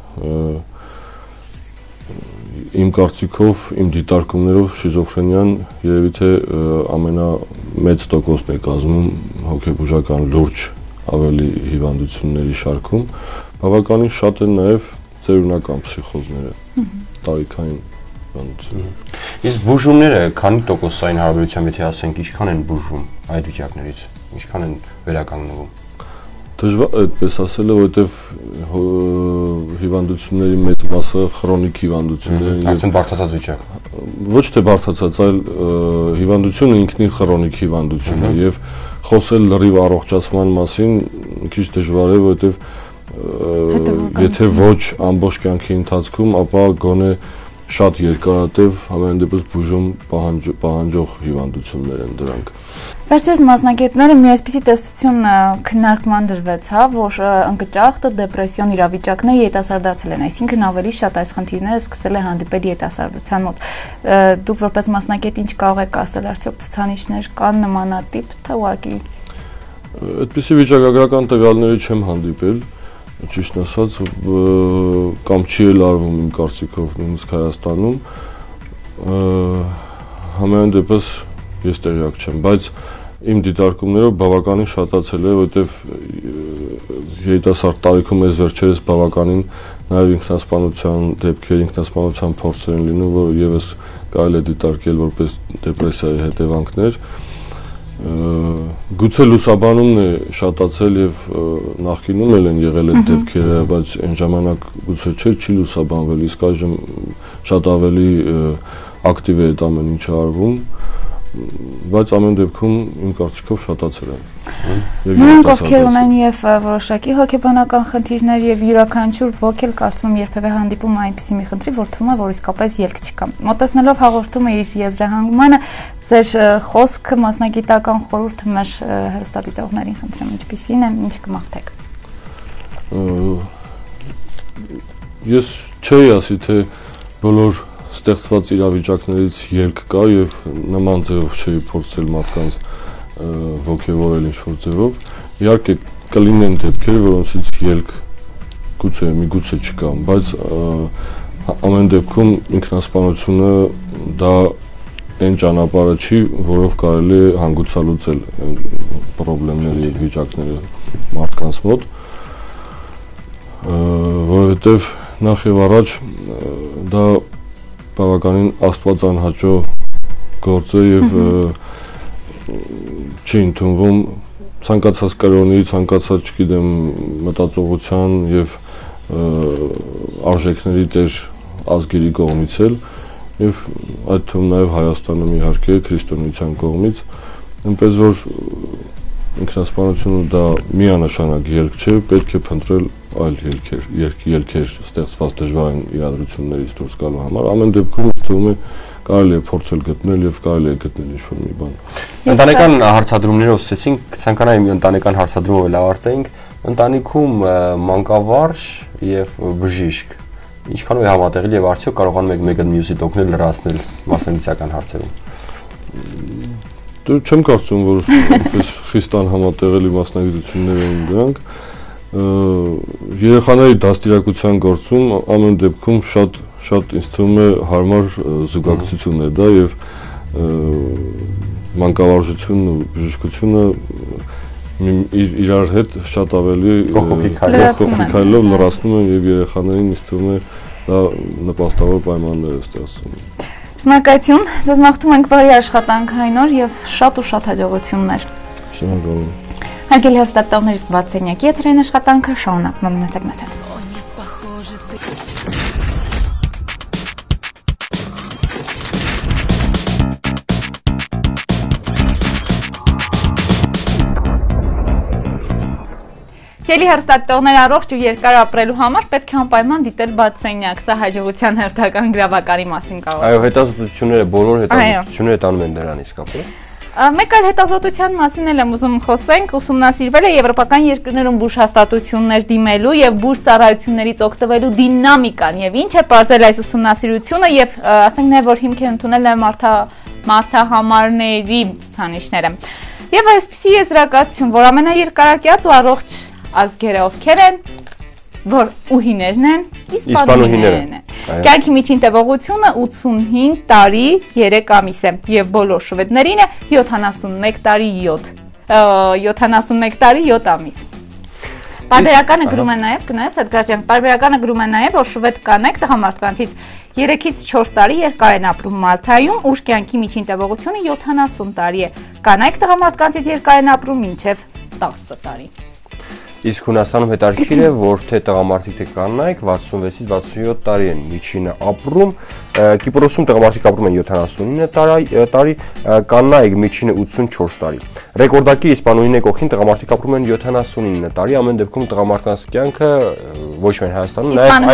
իմ կարծիքով, իմ դիտարկումներով շիզոֆրենիան երևի թե ամենամեծ տոկոսն է կազմում հոգեբուժական լուրջ ավելի հիվանդությունների շարքում, բավականին շատ են նաև ծերունական փսիխոզները, տարիքային հիվանդությունները։ Իսկ բուժումները քանի տոկոսային հարաբերությամբ եթե ասենք, ինչքան են բուժվում այդ վիճակներից, ինչքան են վերականգնվում։ Դժվար է այդպես ասելը, որովհետև հիվանդությունների մեծ մասը քրոնիկ հիվանդություններ են։ Արդեն բարդացած վիճակ։ Ոչ թե բարդացած, այլ հիվանդությունը ինքնին քրոնիկ հիվանդություն է եւ խոսել լրիվ առողջացման մասին քիչ դժվար է, որովհետև եթե ոչ ամբողջ կյանքի ընթացքում, ապա գոնե շատ երկարատև համենայն դեպս բուժում պահանջող հիվանդություններ են դրանք։ Վերջերս մասնագետները մի այսպիսի տեսություն քննարկման դրվեց, հա, որ ընկճախտը, դեպրեսիոն իրավիճակները երիտասարդացել են, այսինքն ավելի շատ այս խնդիրները սկսել է հանդիպել երիտասարդության մոտ։ Դուք որպես մասնագետ ինչ կարող եք ասել, արդյոք ցուցանիշներ կան նմանատիպ, թե ուղղակի։ Այդպիսի վիճակագրական տվյալների չեմ հանդիպել, ճիշտ ասած, կամ չի էլ արվում իմ կարծիքով նույնիսկ Հայաստանում, համենայն դեպս ես տեղյակ չեմ, բայց իմ դիտարկումներով բավականին շատացել է, որովհետև երիտասարդ տարիքում ես վերջերս բավականին նաև ինքնասպանության դեպքեր, ինքնասպանության փորձեր են լինում, որ եւս կարելի է դիտարկել որպես դեպրեսիայի հետևանքներ։ Գուցե լուսաբանումն է շատացել եւ նախկինում էլ են եղել այդ դեպքերը, բայց այն ժամանակ գուցե չէ, չի լուսաբանվել, իսկ այժմ շատ ավելի ակտիվ է այդ ամեն ինչը արվում, բայց ամեն դեպքում իմ կարծիքով շատացել են։ Նրանք ովքեր ունեն եւ որոշակի հոգեբանական խնդիրներ եւ յուրաքանչյուր ոք էլ կարծում եմ երբեւե հանդիպում այնպիսի մի խնդրի, որ թվում է, որ իսկապես ելք չկա։ Մոտեցնելով հաղորդումը իր եզրահանգմանը, ձեր խոսքը մասնագիտական խորհուրդը մեր հեռուստադիտողներին խնդրեմ, ինչպիսին է, ինչ կմաղթեք։ Ես չէի ասի, թե բոլոր ստեղծված իրավիճակներից ելք կա եւ նման ձևով չէի փորձել մարդկանց ոգևորել ինչ-որ ձևով։ Իհարկե կլինեն դեպքեր, որոնցից ելք գուցե միգուցե չկա, բայց ամեն դեպքում ինքնասպանությունը դա այն ճանապարհը չի, որով կարելի է հանգուցալուծել խնդիրները, վիճակները մարդկանց մոտ, որովհետև նախ եւ առաջ դա բավականին աստվածանհաճո գործ է եւ չի ընդունվում ցանկացած կրոնի, ցանկացած, չգիտեմ, մտածողության եւ արժեքների տեր ազգերի կողմից էլ եւ այդ թվում նաեւ Հայաստանում իհարկե քրիստոնեության կողմից, այնպես որ ինքնասպանությունը դա միանշանակ ելք չէ, պետք է փնտրել այլ ելքեր, ելքեր ստեղծված դժվարին իրադրություններից դուրս գալու համար, ամեն դեպքում թվում է կարելի է փորձել գտնել եւ կարելի է գտնել ինչ-որ մի բան։ Ընտանեկան հարցադրումներով ասեցինք, ցանկանայի մի ընտանեկան հարցադրումով էլ ավարտենք, ընտանիքում մանկավարժ եւ բժիշկ ինչքանով է համատեղելի եւ արդյոք կարողանում եք մեկը մյուսից օգնել լրացնել մասնագիտական հարցերում։ Դու չեմ կարծում, որ այդպես խիստ անհամատեղելի մասնագիտություններ են դրանք։ Երեխաների դաստիարակության գործում ամեն դեպքում շատ շատ ինձ թվում է հարմար զուգակցություն է դա եւ մանկավարժությունն ու բժշկությունը իրար հետ շատ ավելի փոխփոխիքայլով լրացնում են եւ երեխաներին ինձ թվում է դա նպաստավոր պայմաններ է ստեղծում։ Շնորհակալություն, ձեզ մաղթում ենք բարի աշխատանքային օր եւ շատ ու շատ հաջողություններ։ Շնորհակալ եմ։ Հարգելի հաստատողներից բաց սենյակի եթերային աշխատանքը շարունակում է, մնացեք մեզ հետ։ Սիրելի հեռուստադիտողներ, առողջ ու երկար ապրելու համար պետք է անպայման դիտել բաց սենյակ, սա հաջողության հերթական գրավականի մասին կարող է։ Այո, հետազոտությունները, բոլոր հետազոտությունները տանում են դրան իսկապես։ Մեկ այլ հետազոտության մասին էլ եմ ուզում խոսենք, ուսումնասիրվել է եվրոպական երկրներում բուժհաստատություններ դիմելու եւ բուժ ծառայություններից օգտվելու դինամիկան եւ ինչ է բարձել այս ուսումնասիրությունը եւ ասենք նաեւ որ հիմք է ընդունել է մարդա մարդահամարների ցուցանիշները։ Եվ այսպիսի եզրակացություն, որ ամենաերկարակյաց ու առողջ ազգերը ովքեր են, որ ուհիներն են, իսպանուհիներն են։ Կյանքի միջին տևողությունը ութսունհինգ տարի երեք ամիս է եւ բոլոր շվեդներին է յոթանասունմեկ տարի յոթ յոթանասունմեկ տարի յոթ ամիս։ Պարբերականը գրում է նաեւ, կնայես Էդգար ջան, պարբերականը գրում է նաեւ, որ շվեդ կանայք տղամարդկանցից երեքից չորս տարի երկար են ապրում Մալթայում, ուր կյանքի միջին տևողությունը յոթանասուն տարի է։ Կանայք տղամարդկանցից երկար են ապրում մինչեւ տասը տարի։ Իսկ Հունաստանում հետաքրքիր է, որ թե տղամարդիկ թե կանայք վաթսունվեցից վաթսունյոթ տարի են միջինը ապրում, Կիպրոսում տղամարդիկ ապրում են յոթանասունինը տարի, կանայք միջինը ութսունչորս տարի։ Ռեկորդակի իսպանուհիների կողքին տղամարդիկ ապրում են յոթանասունինը տարի, ամեն դեպքում տղամարդկանց կյանքը ոչ միայն Հայաստանում, նաև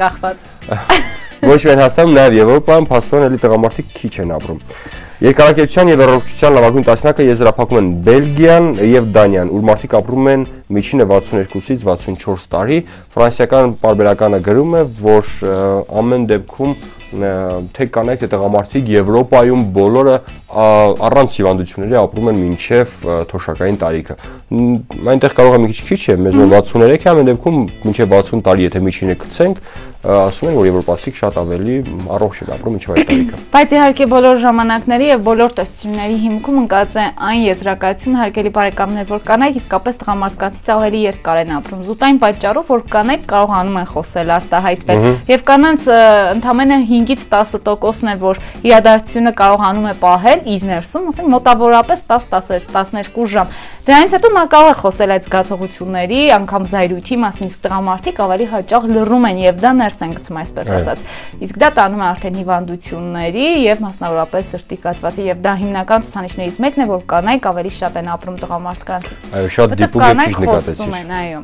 այնտեղ ոչ միայն Հայաստանում, նաև Եվրոպայում փաստորեն էլի տղամարդիկ քիչ են ապրում։ Երկարակեցության եւ առողջության լավագույն տասնյակը եզրափակում են Բելգիան եւ Դանիան, ուր մարդիկ ապրում են միջինը վաթսունյոթից վաթսունչորս տարի։ Ֆրանսիական պարբերականը գրում է, որ ամեն դեպքում թե կանայք թե տղամարդիկ Եվրոպայում բոլորը առանց հիվանդությունների ապրում են մինչև թոշակային տարիքը։ Այնտեղ կարող է մի քիչ քիչ է, մեզ մոտ վաթսուներեք է, ամեն դեպքում մինչև վաթսուն տարի եթե միջինը գցենք, ասում են որ եվրոպացիք շատ ավելի առողջ են ապրում մինչև այդ տարիքը։ Բայց իհարկե բոլոր ժամանակների եւ բոլոր տեսությունների հիմքում ընկած է այն եզրակացությունը, հարգելի բարեկամներ, որ կանայք իսկապես տղամարդկանցից ավելի երկար են ապրում, զուտ այն պատճառով, որ կանայք կարողանում են խոսել, արտահայտվել եւ կանանց ընդամենը հինգից տասը տոկոսն է, որ իրադարձությունը կարողանում է պահել իր ներսում, ասենք մոտավորապես տասը տասներկու ժամ։ Դրանից հետո նա կարող է խոսել այդ զգացողությունների, անգամ զայրույթի մասին, իսկ տղամարդիկ ավելի հաճախ լռում են եւ դա ներս են գցում, այսպես ասած։ Իսկ դա տանում է արդեն հիվանդությունների եւ մասնավորապես սրտի կաթվածի եւ դա հիմնական ցուցանիշներից մեկն է, որ կանայք ավելի շատ են ապրում տղամարդկանցից։ Այո, շատ դիպուկ է ճիշտ նկատեցիք։ Այո։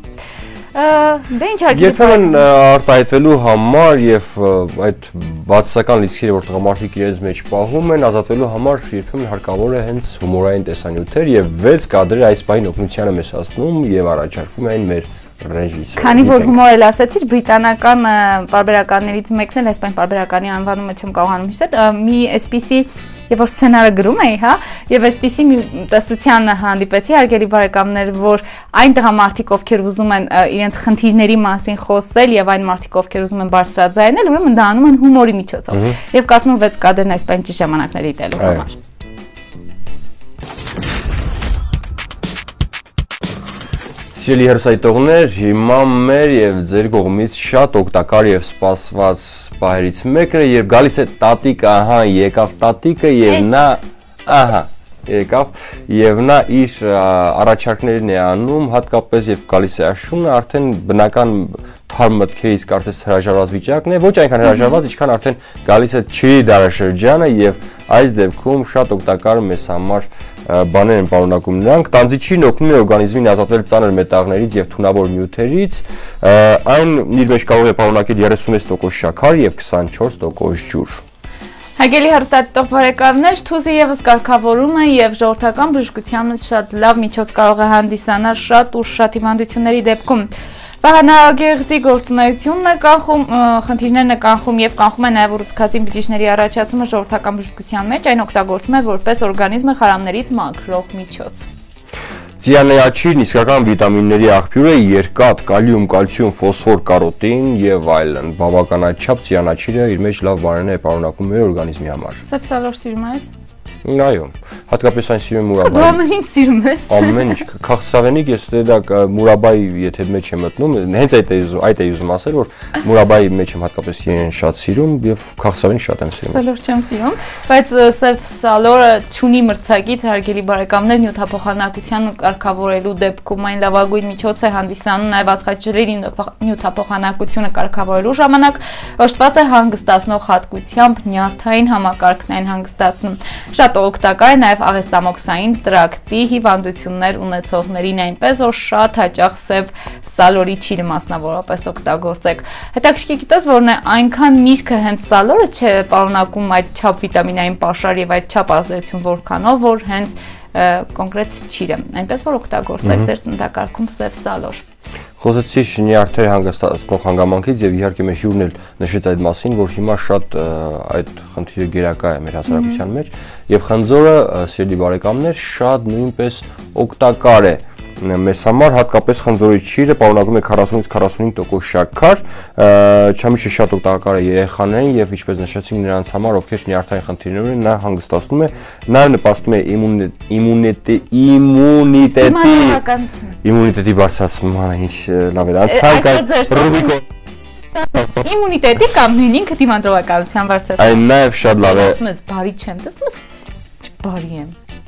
Դե ինչ արկի երբեմն արտահայտվելու համար եւ այդ բացասական լիցքերը, որ տղամարդիկ իրենց մեջ պահում են, ազատվելու համար երբեմն հարկավոր է հենց հումորային տեսանյութեր եւ վեց կադրեր այս բային օգնությանը մեզ հասնում եւ առաջարկում են մեր ռեժիսորը։ Քանի որ հումոր էլ ասացիք, բրիտանական պարբերականներից մեկն էլ այս բան պարբերականի անվանումը չեմ կարողանում հիշել, մի այսպիսի Եվ որ սցենարը գրում էի, հա, եւ այսպիսի մի տեսության հանդիպեցի, հարգելի բարեկամներ, որ այն տղամարդիկ, ովքեր ուզում են իրենց խնդիրների մասին խոսել եւ այն մարդիկ, ովքեր ուզում են բարձրաձայնել, ուրեմն դա անում են հումորի միջոցով։ Եվ կարծում եմ վեց կադրն այս բան ճիշտ ժամանակների դիտելու համար։ Սիրելի հեռուստադիտողներ, հիմա մեր եւ ձեր կողմից շատ օգտակար եւ սպասված պահերից մեկն է, երբ գալիս է տատիկ, ահա, եկավ տատիկը եւ նա, ահա, եկավ եւ նա իր առաջարկներն է անում, հատկապես երբ գալիս է աշունը, արդեն բնական թարմ մտքերից կարծես հրաժարված վիճակն է, ոչ այնքան հրաժարված, ինչքան արդեն գալիս է չի դարաշրջանը եւ այս դեպքում շատ օգտակար մեզ համար բաներ են պարունակում նրանք։ Տանձիչին օգնում է օրգանիզմին ազատվել ծանր մետաղներից եւ թունավոր նյութերից, այն իր մեջ կարող է պարունակել երեսունվեց տոկոս շաքար եւ քսանչորս տոկոս ջուր։ Հարգելի հեռուստադիտող բարեկամներ, թուզը եւս կարգավորում է եւ ժողովրդական բժշկության շատ լավ միջոց կարող է հանդիսանալ շատ ու շատ հիվանդությունների դեպքում։ Վահանագեղձի գործունեությունն է կանխում, խնդիրներն է կանխում եւ կանխում է նաեւ ուռուցքածին բջիջների առաջացումը ժողովրդական բժշկության մեջ, այն օգտագործվում է որպես օրգանիզմը խարամներից մաքրող միջոց։ Ցիանոաչին իսկական վիտամինների աղբյուր է, երկաթ, կալիում, կալցիում, ֆոսֆոր, կարոտին եւ այլն։ Բավականաչափ ցիանոաչինը իր մեջ լավ բաներ է պարունակում մեր օրգանիզմի համար։ Սև սալոր սիրում ես։ Այո, հատկապես այն սիրում մուրաբայի։ Դու ամեն ինչ սիրում ես։ Ամեն ինչ, քաղցրավենիք ես դա մուրաբայի եթե մեջ եմ մտնում, հենց այդ է այդ է ուզում ասել, որ մուրաբայի մեջ եմ հատկապես իրեն շատ սիրում եւ քաղցրավենիք շատ եմ սիրում։ Սալոր չեմ սիրում, բայց սև սալորը ճունի մրցակից, հարգելի բարեկամներ, նյութափոխանակության կարգավորելու դեպքում այն լավագույն միջոց է հանդիսանում նաեւ ածխաջրերի նյութափոխանակությունը կարգավորելու ժամանակ օժտված է հանգստացնող հատկությամբ նյարդային համակարգն այն հանգստացնում։ Շատ օգտակար է նաև աղեստամոքսային տրակտի հիվանդություններ ունեցողներին, այնպես որ շատ հաճախ սև սալորի չիրը մասնավորապես օգտագործեք։ Հետաքրքիր գիտես, որն է այնքան միրգը հենց սալորը չէ պարունակում այդ չափ վիտամինային պաշար եւ այդ չափ ազդեցություն որքանով, որ հենց կոնկրետ չիրը, այնպես որ օգտագործեք ձեր սննդակարգում սև սալոր։ Խոսեցի նյարդեր հանգստացնող հանգամանքից եւ իհարկե մեր հյուրն էլ նշեց այդ մասին, որ հիմա շատ այդ խնդիրը գերակա է մեր հասարակության մեջ եւ խնձորը, սիրելի բարեկամներ, շատ նույնպես օգտակար է մեզ համար, հատկապես խնձորի չիրը պարունակում է քառասունից քառասունհինգ տոկոս շաքար, չամիչը շատ օգտակար է երեխաներին եւ ինչպես նշեցինք նրանց համար, ովքեր նյարդային խնդիրներ ունեն, նա հանգստացնում է, նաեւ նպաստում է իմունիտետի իմունիտետի իմունիտետի բարձրացմանը, ինչ լավ է, անցանք այդ ռուբիկո Իմունիտետի կամ նույն ինքը դիմադրողականության բարձրացումը։ Այն նաեւ շատ լավ է։ Ասում ես բարի չեմ, տեսնում ես, բարի եմ։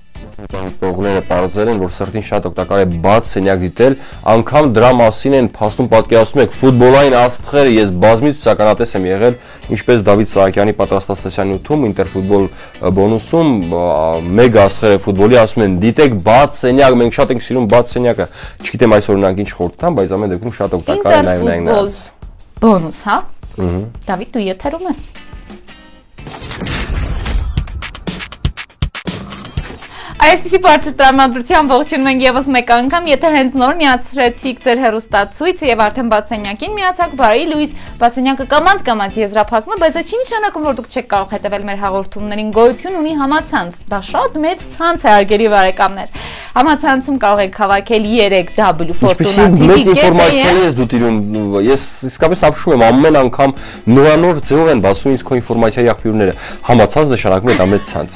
Տողները բարձր են, որ սրտին շատ օգտակար է բաց սենյակ դիտել, անգամ դրա մասին են փաստում պատկերացնում եք ֆուտբոլային աստղերը, ես բազմից սականատես եմ եղել, ինչպես Դավիթ Սահակյանի պատրաստած լսանյութում Ինտերֆուտբոլ բոնուսում մեկ աստղերը ֆուտբոլի ասում են դիտեք բաց սենյակ, մենք շատ ենք սիրում բաց սենյակը, չգիտեմ այսօր նրանք ինչ խորհուրդ տան, բայց ամեն դեպքում շատ օգտակար է նաև նրանց։ Բոնուս, հա։ Դավիթ, դու եթերում ես։ Այսպիսի բարձր տրամադրությամբ ողջունում ենք եւս մեկ անգամ, եթե հենց նոր միացրեցիք ձեր հեռուստացույցը եւ արդեն բացենյակին միացաք, բարի լույս, բացենյակը կամած կամած եզրափակվում է, բայց դա չի նշանակում, որ դուք չեք կարող հետևել մեր հաղորդումներին, գոյություն ունի համացանց, դա շատ մեծ ցանց է, հարգելի բարեկամներ։ Համացանցում կարող եք հավաքել երեք W Fortuna T V մեծ ինֆորմացիա ես դու տիրում, ես իսկապես ապշում եմ, ամեն անգամ նորանոր ձևով են բացում ինձ քո ինֆորմացիայի աղբյուրները, համացանց նշանակում է դա մեծ ցանց։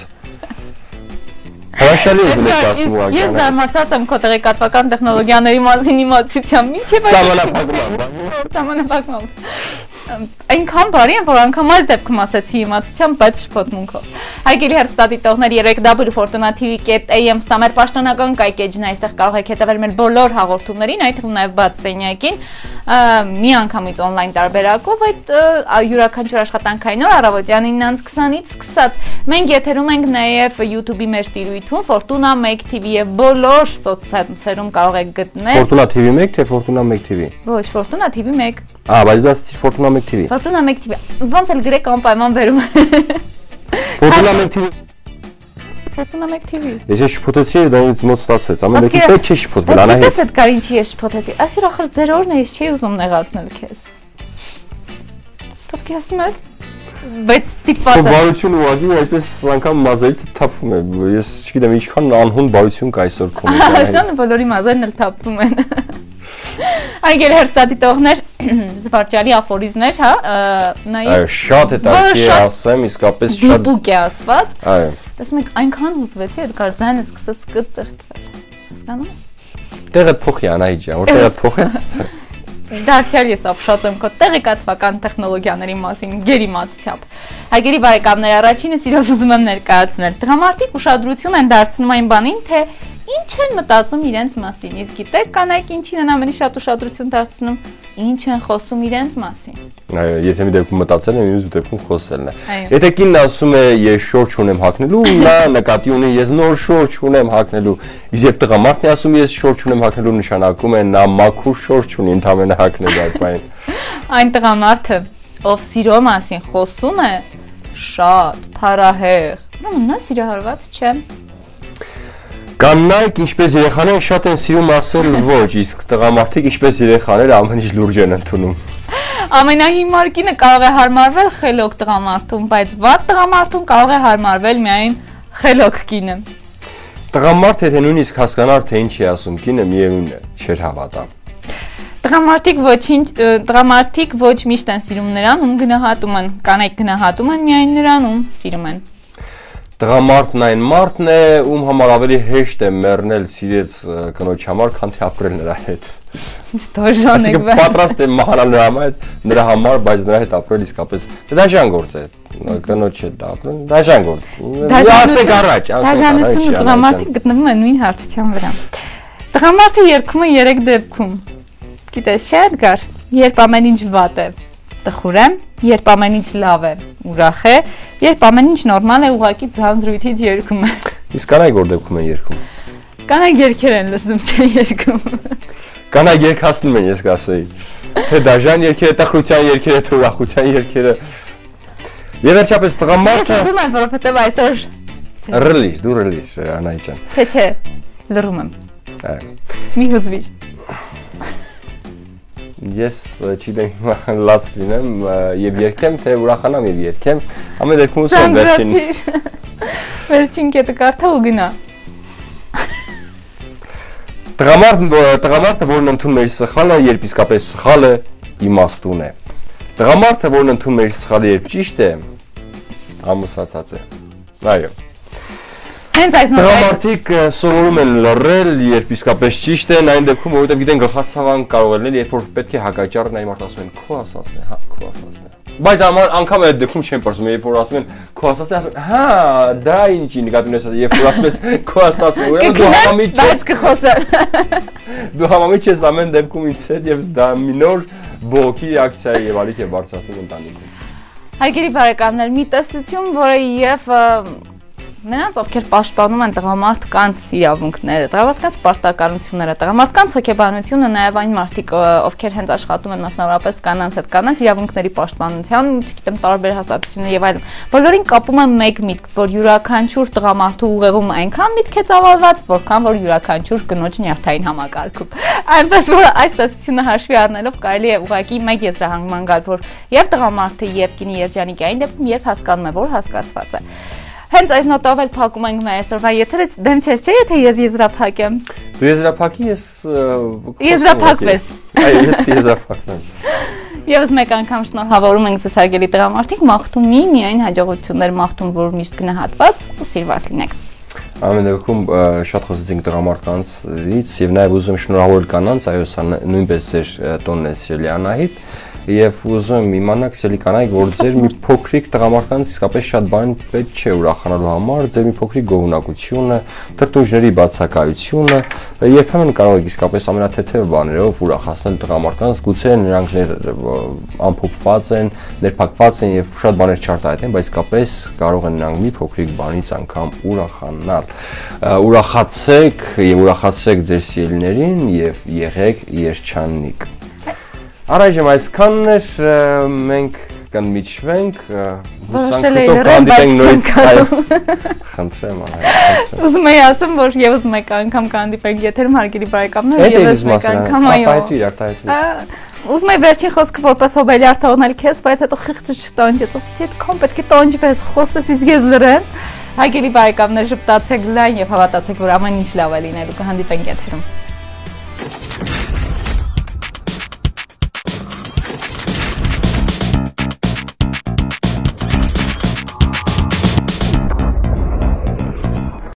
Հրաշալի է դու ասում ուղղակի։ Ես զարմացած եմ քո տեղեկատվական տեխնոլոգիաների մասին իմացությամբ, ինչի՞ Սահմանափակման։ Սահմանափակման։ Այնքան բարի եմ, որ անգամ այս դեպքում ասեցի իմացությամբ, բայց շփոթմունքով։ Հարգելի հեռուստադիտողներ, երեք W Fortuna T V.am սա մեր պաշտոնական կայքեջն է, այստեղ կարող եք հետևել մեր բոլոր հաղորդումներին, այդ թվում նաև բաց սենյակին, մի անգամից on-line տարբերակով, այդ յուրաքանչյուր աշխատանքային օր առավոտյան իննից քսանից սկսած։ Մենք եթերում ենք նաև YouTube-ի մեր տիրույթում Fortuna մեկ T V եւ բոլոր սոցցանցերում կարող եք գտնել։ Fortuna T V մեկ թե Fortuna մեկ T V։ Ոչ, Fortuna T V մեկ։ Ահա, բայց դա ասեցի Fortuna մեկ T V։ Fortuna մեկ T V։ Ոնց էլ գրեք անպայման վերում։ Fortuna մեկ T V։ Fortuna մեկ T V։ Ես շփոթեցի, դա ինձ մոտ ստացվեց։ Ամեն դեպքում պետք չի շփոթվել, Անահիտ։ Դες այդ կար ինչի ես շփոթեցի։ Այսօր ախր ձեր օրն է, ես չի ուզում նեղացնել քեզ։ Պետք է ասում ես։ Բայց տիպված է։ Բարություն ուղղակի այսպես անգամ մազերից թափվում է։ Ես չգիտեմ ինչքան անհուն բարություն կա այսօր քո մեջ։ Աշնանը բոլորի մազերն էլ թափվում են։ Այգել հերթատիտողներ, զվարճալի աֆորիզմներ, հա, նայեք։ Այո, շատ է տակի ասեմ, իսկապես շատ դիպուկ է ասված։ Այո։ Տեսնում եք, այնքան հուզվեցի, այդ գարձանը սկսեց կտրտվել։ Հասկանում եք։ Տեղը փոխի Անահիտ ջան, որ տեղը փոխես։ Դարձյալ ես ապշած եմ քո տեղեկատվական տեխնոլոգիաների մասին, գերիմացությամբ։ Հարգելի բարեկամներ, առաջինը սիրով ուզում եմ ներկայացնել։ Տղամարդիկ ուշադրություն են դարձնում այն բանին, թե ինչ են մտածում իրենց մասին։ Իսկ գիտեք, կանայք ինչին են ավելի շատ ուշադրություն դարձնում։ ինչ են խոսում իրենց մասին։ Այո, եթե մի դեպքում մտածել են, մյուս դեպքում խոսելն է։ Այո։ Եթե կինն ասում է ես շորջ ունեմ հագնելու, նա նկատի ունի ես նոր շորջ ունեմ հագնելու։ Իսկ երբ տղամարդն է ասում ես շորջ ունեմ հագնելու, նշանակում է նա մաքուր շորջ ունի ընդհանրապես հագնելու այդ բանը։ Այն տղամարդը, ով սիրո մասին խոսում է, շատ փառահեղ։ Նա սիրահարված չէ։ Կանայք ինչպես երեխաները շատ են սիրում ասել ոչ, իսկ տղամարդիկ ինչպես երեխաները ամեն ինչ լուրջ են ընդունում։ Ամենահիմար կինը կարող է հարմարվել խելոք տղամարդուն, բայց վատ տղամարդուն կարող է հարմարվել միայն խելոք կինը։ Տղամարդ եթե նույնիսկ հասկանար թե ինչ է ասում կինը, միևնույն է, չէր հավատա։ Տղամարդիկ ոչինչ, տղամարդիկ ոչ միշտ են սիրում նրան, ում գնահատում են, կանայք գնահատում են միայն նրան, ում սիրում են։ Տղամարդն այն մարդն է, ում համար ավելի հեշտ է մեռնել սիրեց կնոջ համար, քան թե ապրել նրա հետ։ Դաժան եք բան։ Պատրաստ է մահանալ նրա համար, նրա համար, բայց նրա հետ ապրել իսկապես դաժան գործ է։ Կնոջ հետ ապրել, դաժան գործ։ Ասեք առաջ, դաժանությունը տղամարդիկ գտնվում է նույն հարթության վրա։ Տղամարդը երգում է երեք դեպքում։ Գիտես, չէ՞ Էդգար, երբ ամեն ինչ վատ է, տխուր է, երբ ամեն ինչ լավ է, ուրախ է, երբ ամեն ինչ նորմալ է, ուղղակի ձանձրույթից երգում է։ Իսկ կանայք որ դեպքում են երգում։ Կանայք երգեր են լսում, չեն երգում։ Կանայք երգացնում են, ես կասեի։ Թե դաժան երգերը, տխրության երգերը, թե ուրախության երգերը։ Եվ վերջապես տղամարդը լռում եմ, որովհետև այսօր ռլիս, դու ռլիս, Անահիտ ջան։ Թե չէ, լռում եմ։ Այո։ Մի հուզվիր։ Ես չգիտեմ լաց լինեմ եւ երգեմ, թե ուրախանամ եւ երգեմ։ Ամեն դեպքում ուսում վերջին։ Վերջին կետը կարդա ու գնա։ Տղամարդը, տղամարդը, որն ընդունում է սխալը, երբ իսկապես սխալը իմաստուն է։ Տղամարդը, որն ընդունում է սխալը, երբ ճիշտ է, ամուսացած է։ Այո։ Հենց այդ նույն տղամարդիկ սովորում են լռել, երբ իսկապես ճիշտ են, այն դեպքում, որովհետև գիտեն գլխացավան կարող է լինել, երբ որ պետք է հակաճառն այն մարդը ասում են քո ասածն է, հա, քո ասածն է։ Բայց անգամ այդ դեպքում չեն պարզում, երբ որ ասում են քո ասածն է, ասում հա, դա ինչի նկատի ունես, երբ որ ասում ես քո ասածն է, ուրեմն դու համամիջ ես կխոսել։ Դու համամիջ ես ամեն դեպքում ինձ հետ եւ դա մի նոր բողոքի ռեակցիա եւ ալիք է բարձրացնում ընտանիքում։ Հայկերի բարեկամներ, մի տեսություն, որը եւ նրանց, ովքեր պաշտպանում են տղամարդկանց իրավունքները, տղամարդկանց պարտականությունները, տղամարդկանց հոգեբանությունը, նաև այն մարդիկ, ովքեր հենց աշխատում են մասնավորապես կանանց հետ, կանանց իրավունքների պաշտպանության, չգիտեմ, տարբեր հաստատություններ եւ այլն, բոլորին կապում է մեկ միտք, որ յուրաքանչյուր տղամարդու ուղեղում այնքան միտք է ծավալված, որքան որ յուրաքանչյուր կնոջ նյարդային համակարգում։ Այնպես որ այս տեսությունը հաշվի առնելով կարելի է ուղղակի մեկ եզրահանգման գալ, որ եւ տղամարդը եւ կինի երջանիկ այն դեպքում, երբ հասկանում է, որ հասկացված է։ Հենց այս նոտով էլ փակում ենք մեր այսօրվա եթերը, դեմ չես չէ, եթե ես եզրափակեմ։ Դու եզրափակի, ես եզրափակվես։ Այո, ես եզրափակնեմ։ Եվս մեկ անգամ շնորհավորում ենք ձեզ հարգելի տղամարդիկ, մաղթում մի միայն հաջողություններ, մաղթում, որ միշտ գնահատված ու սիրված լինեք։ Ամեն դեպքում շատ խոսեցինք տղամարդկանցից եւ նաեւ ուզում շնորհավորել կանանց, այո, սա նույնպես ձեր տոնն է, սիրելի Անահիտ։ Եվ ուզում եմ իմանալ, սիրելի կանայք, որ ձեր մի փոքրիկ տղամարդկանց իսկապես շատ բան պետք չէ ուրախանալու համար, ձեր մի փոքրիկ գոհունակությունը, տրտունջների բացակայությունը, երբեմն կարող եք իսկապես ամենաթեթև բաներով ուրախացնել տղամարդկանց, գուցե նրանք ամփոփված են, ներփակված են եւ շատ բաներ չարտահայտեն, բայց իսկապես կարող են նրանք մի փոքրիկ բանից անգամ ուրախանալ։ Ուրախացեք եւ ուրախացրեք ձեր սիրելիներին եւ եղեք երջանիկ։ Առայժմ այսքանն էր, մենք կնմիջվենք, հուսանք հետո կհանդիպենք նորից, խնդրեմ, խնդրեմ։ Ուզում եի ասեմ, որ եւս մեկ անգամ կհանդիպենք եթերում, հարգելի բարեկամներ, եւս մեկ անգամ, այո։ Արտահայտվիր, արտահայտվիր։ Ուզում եի վերջին խոսքը որպես հոբելյար թողնել քեզ, բայց հետո խիղճը չտանջեց, ասեցի, այդքան պետք է տանջվես, խոսես, իսկ ես լրեմ։ Հարգելի բարեկամներ, ժպտացեք լայն եւ հավատացեք, որ ամեն ինչ լավ է լինելու, կհանդիպենք եթերում։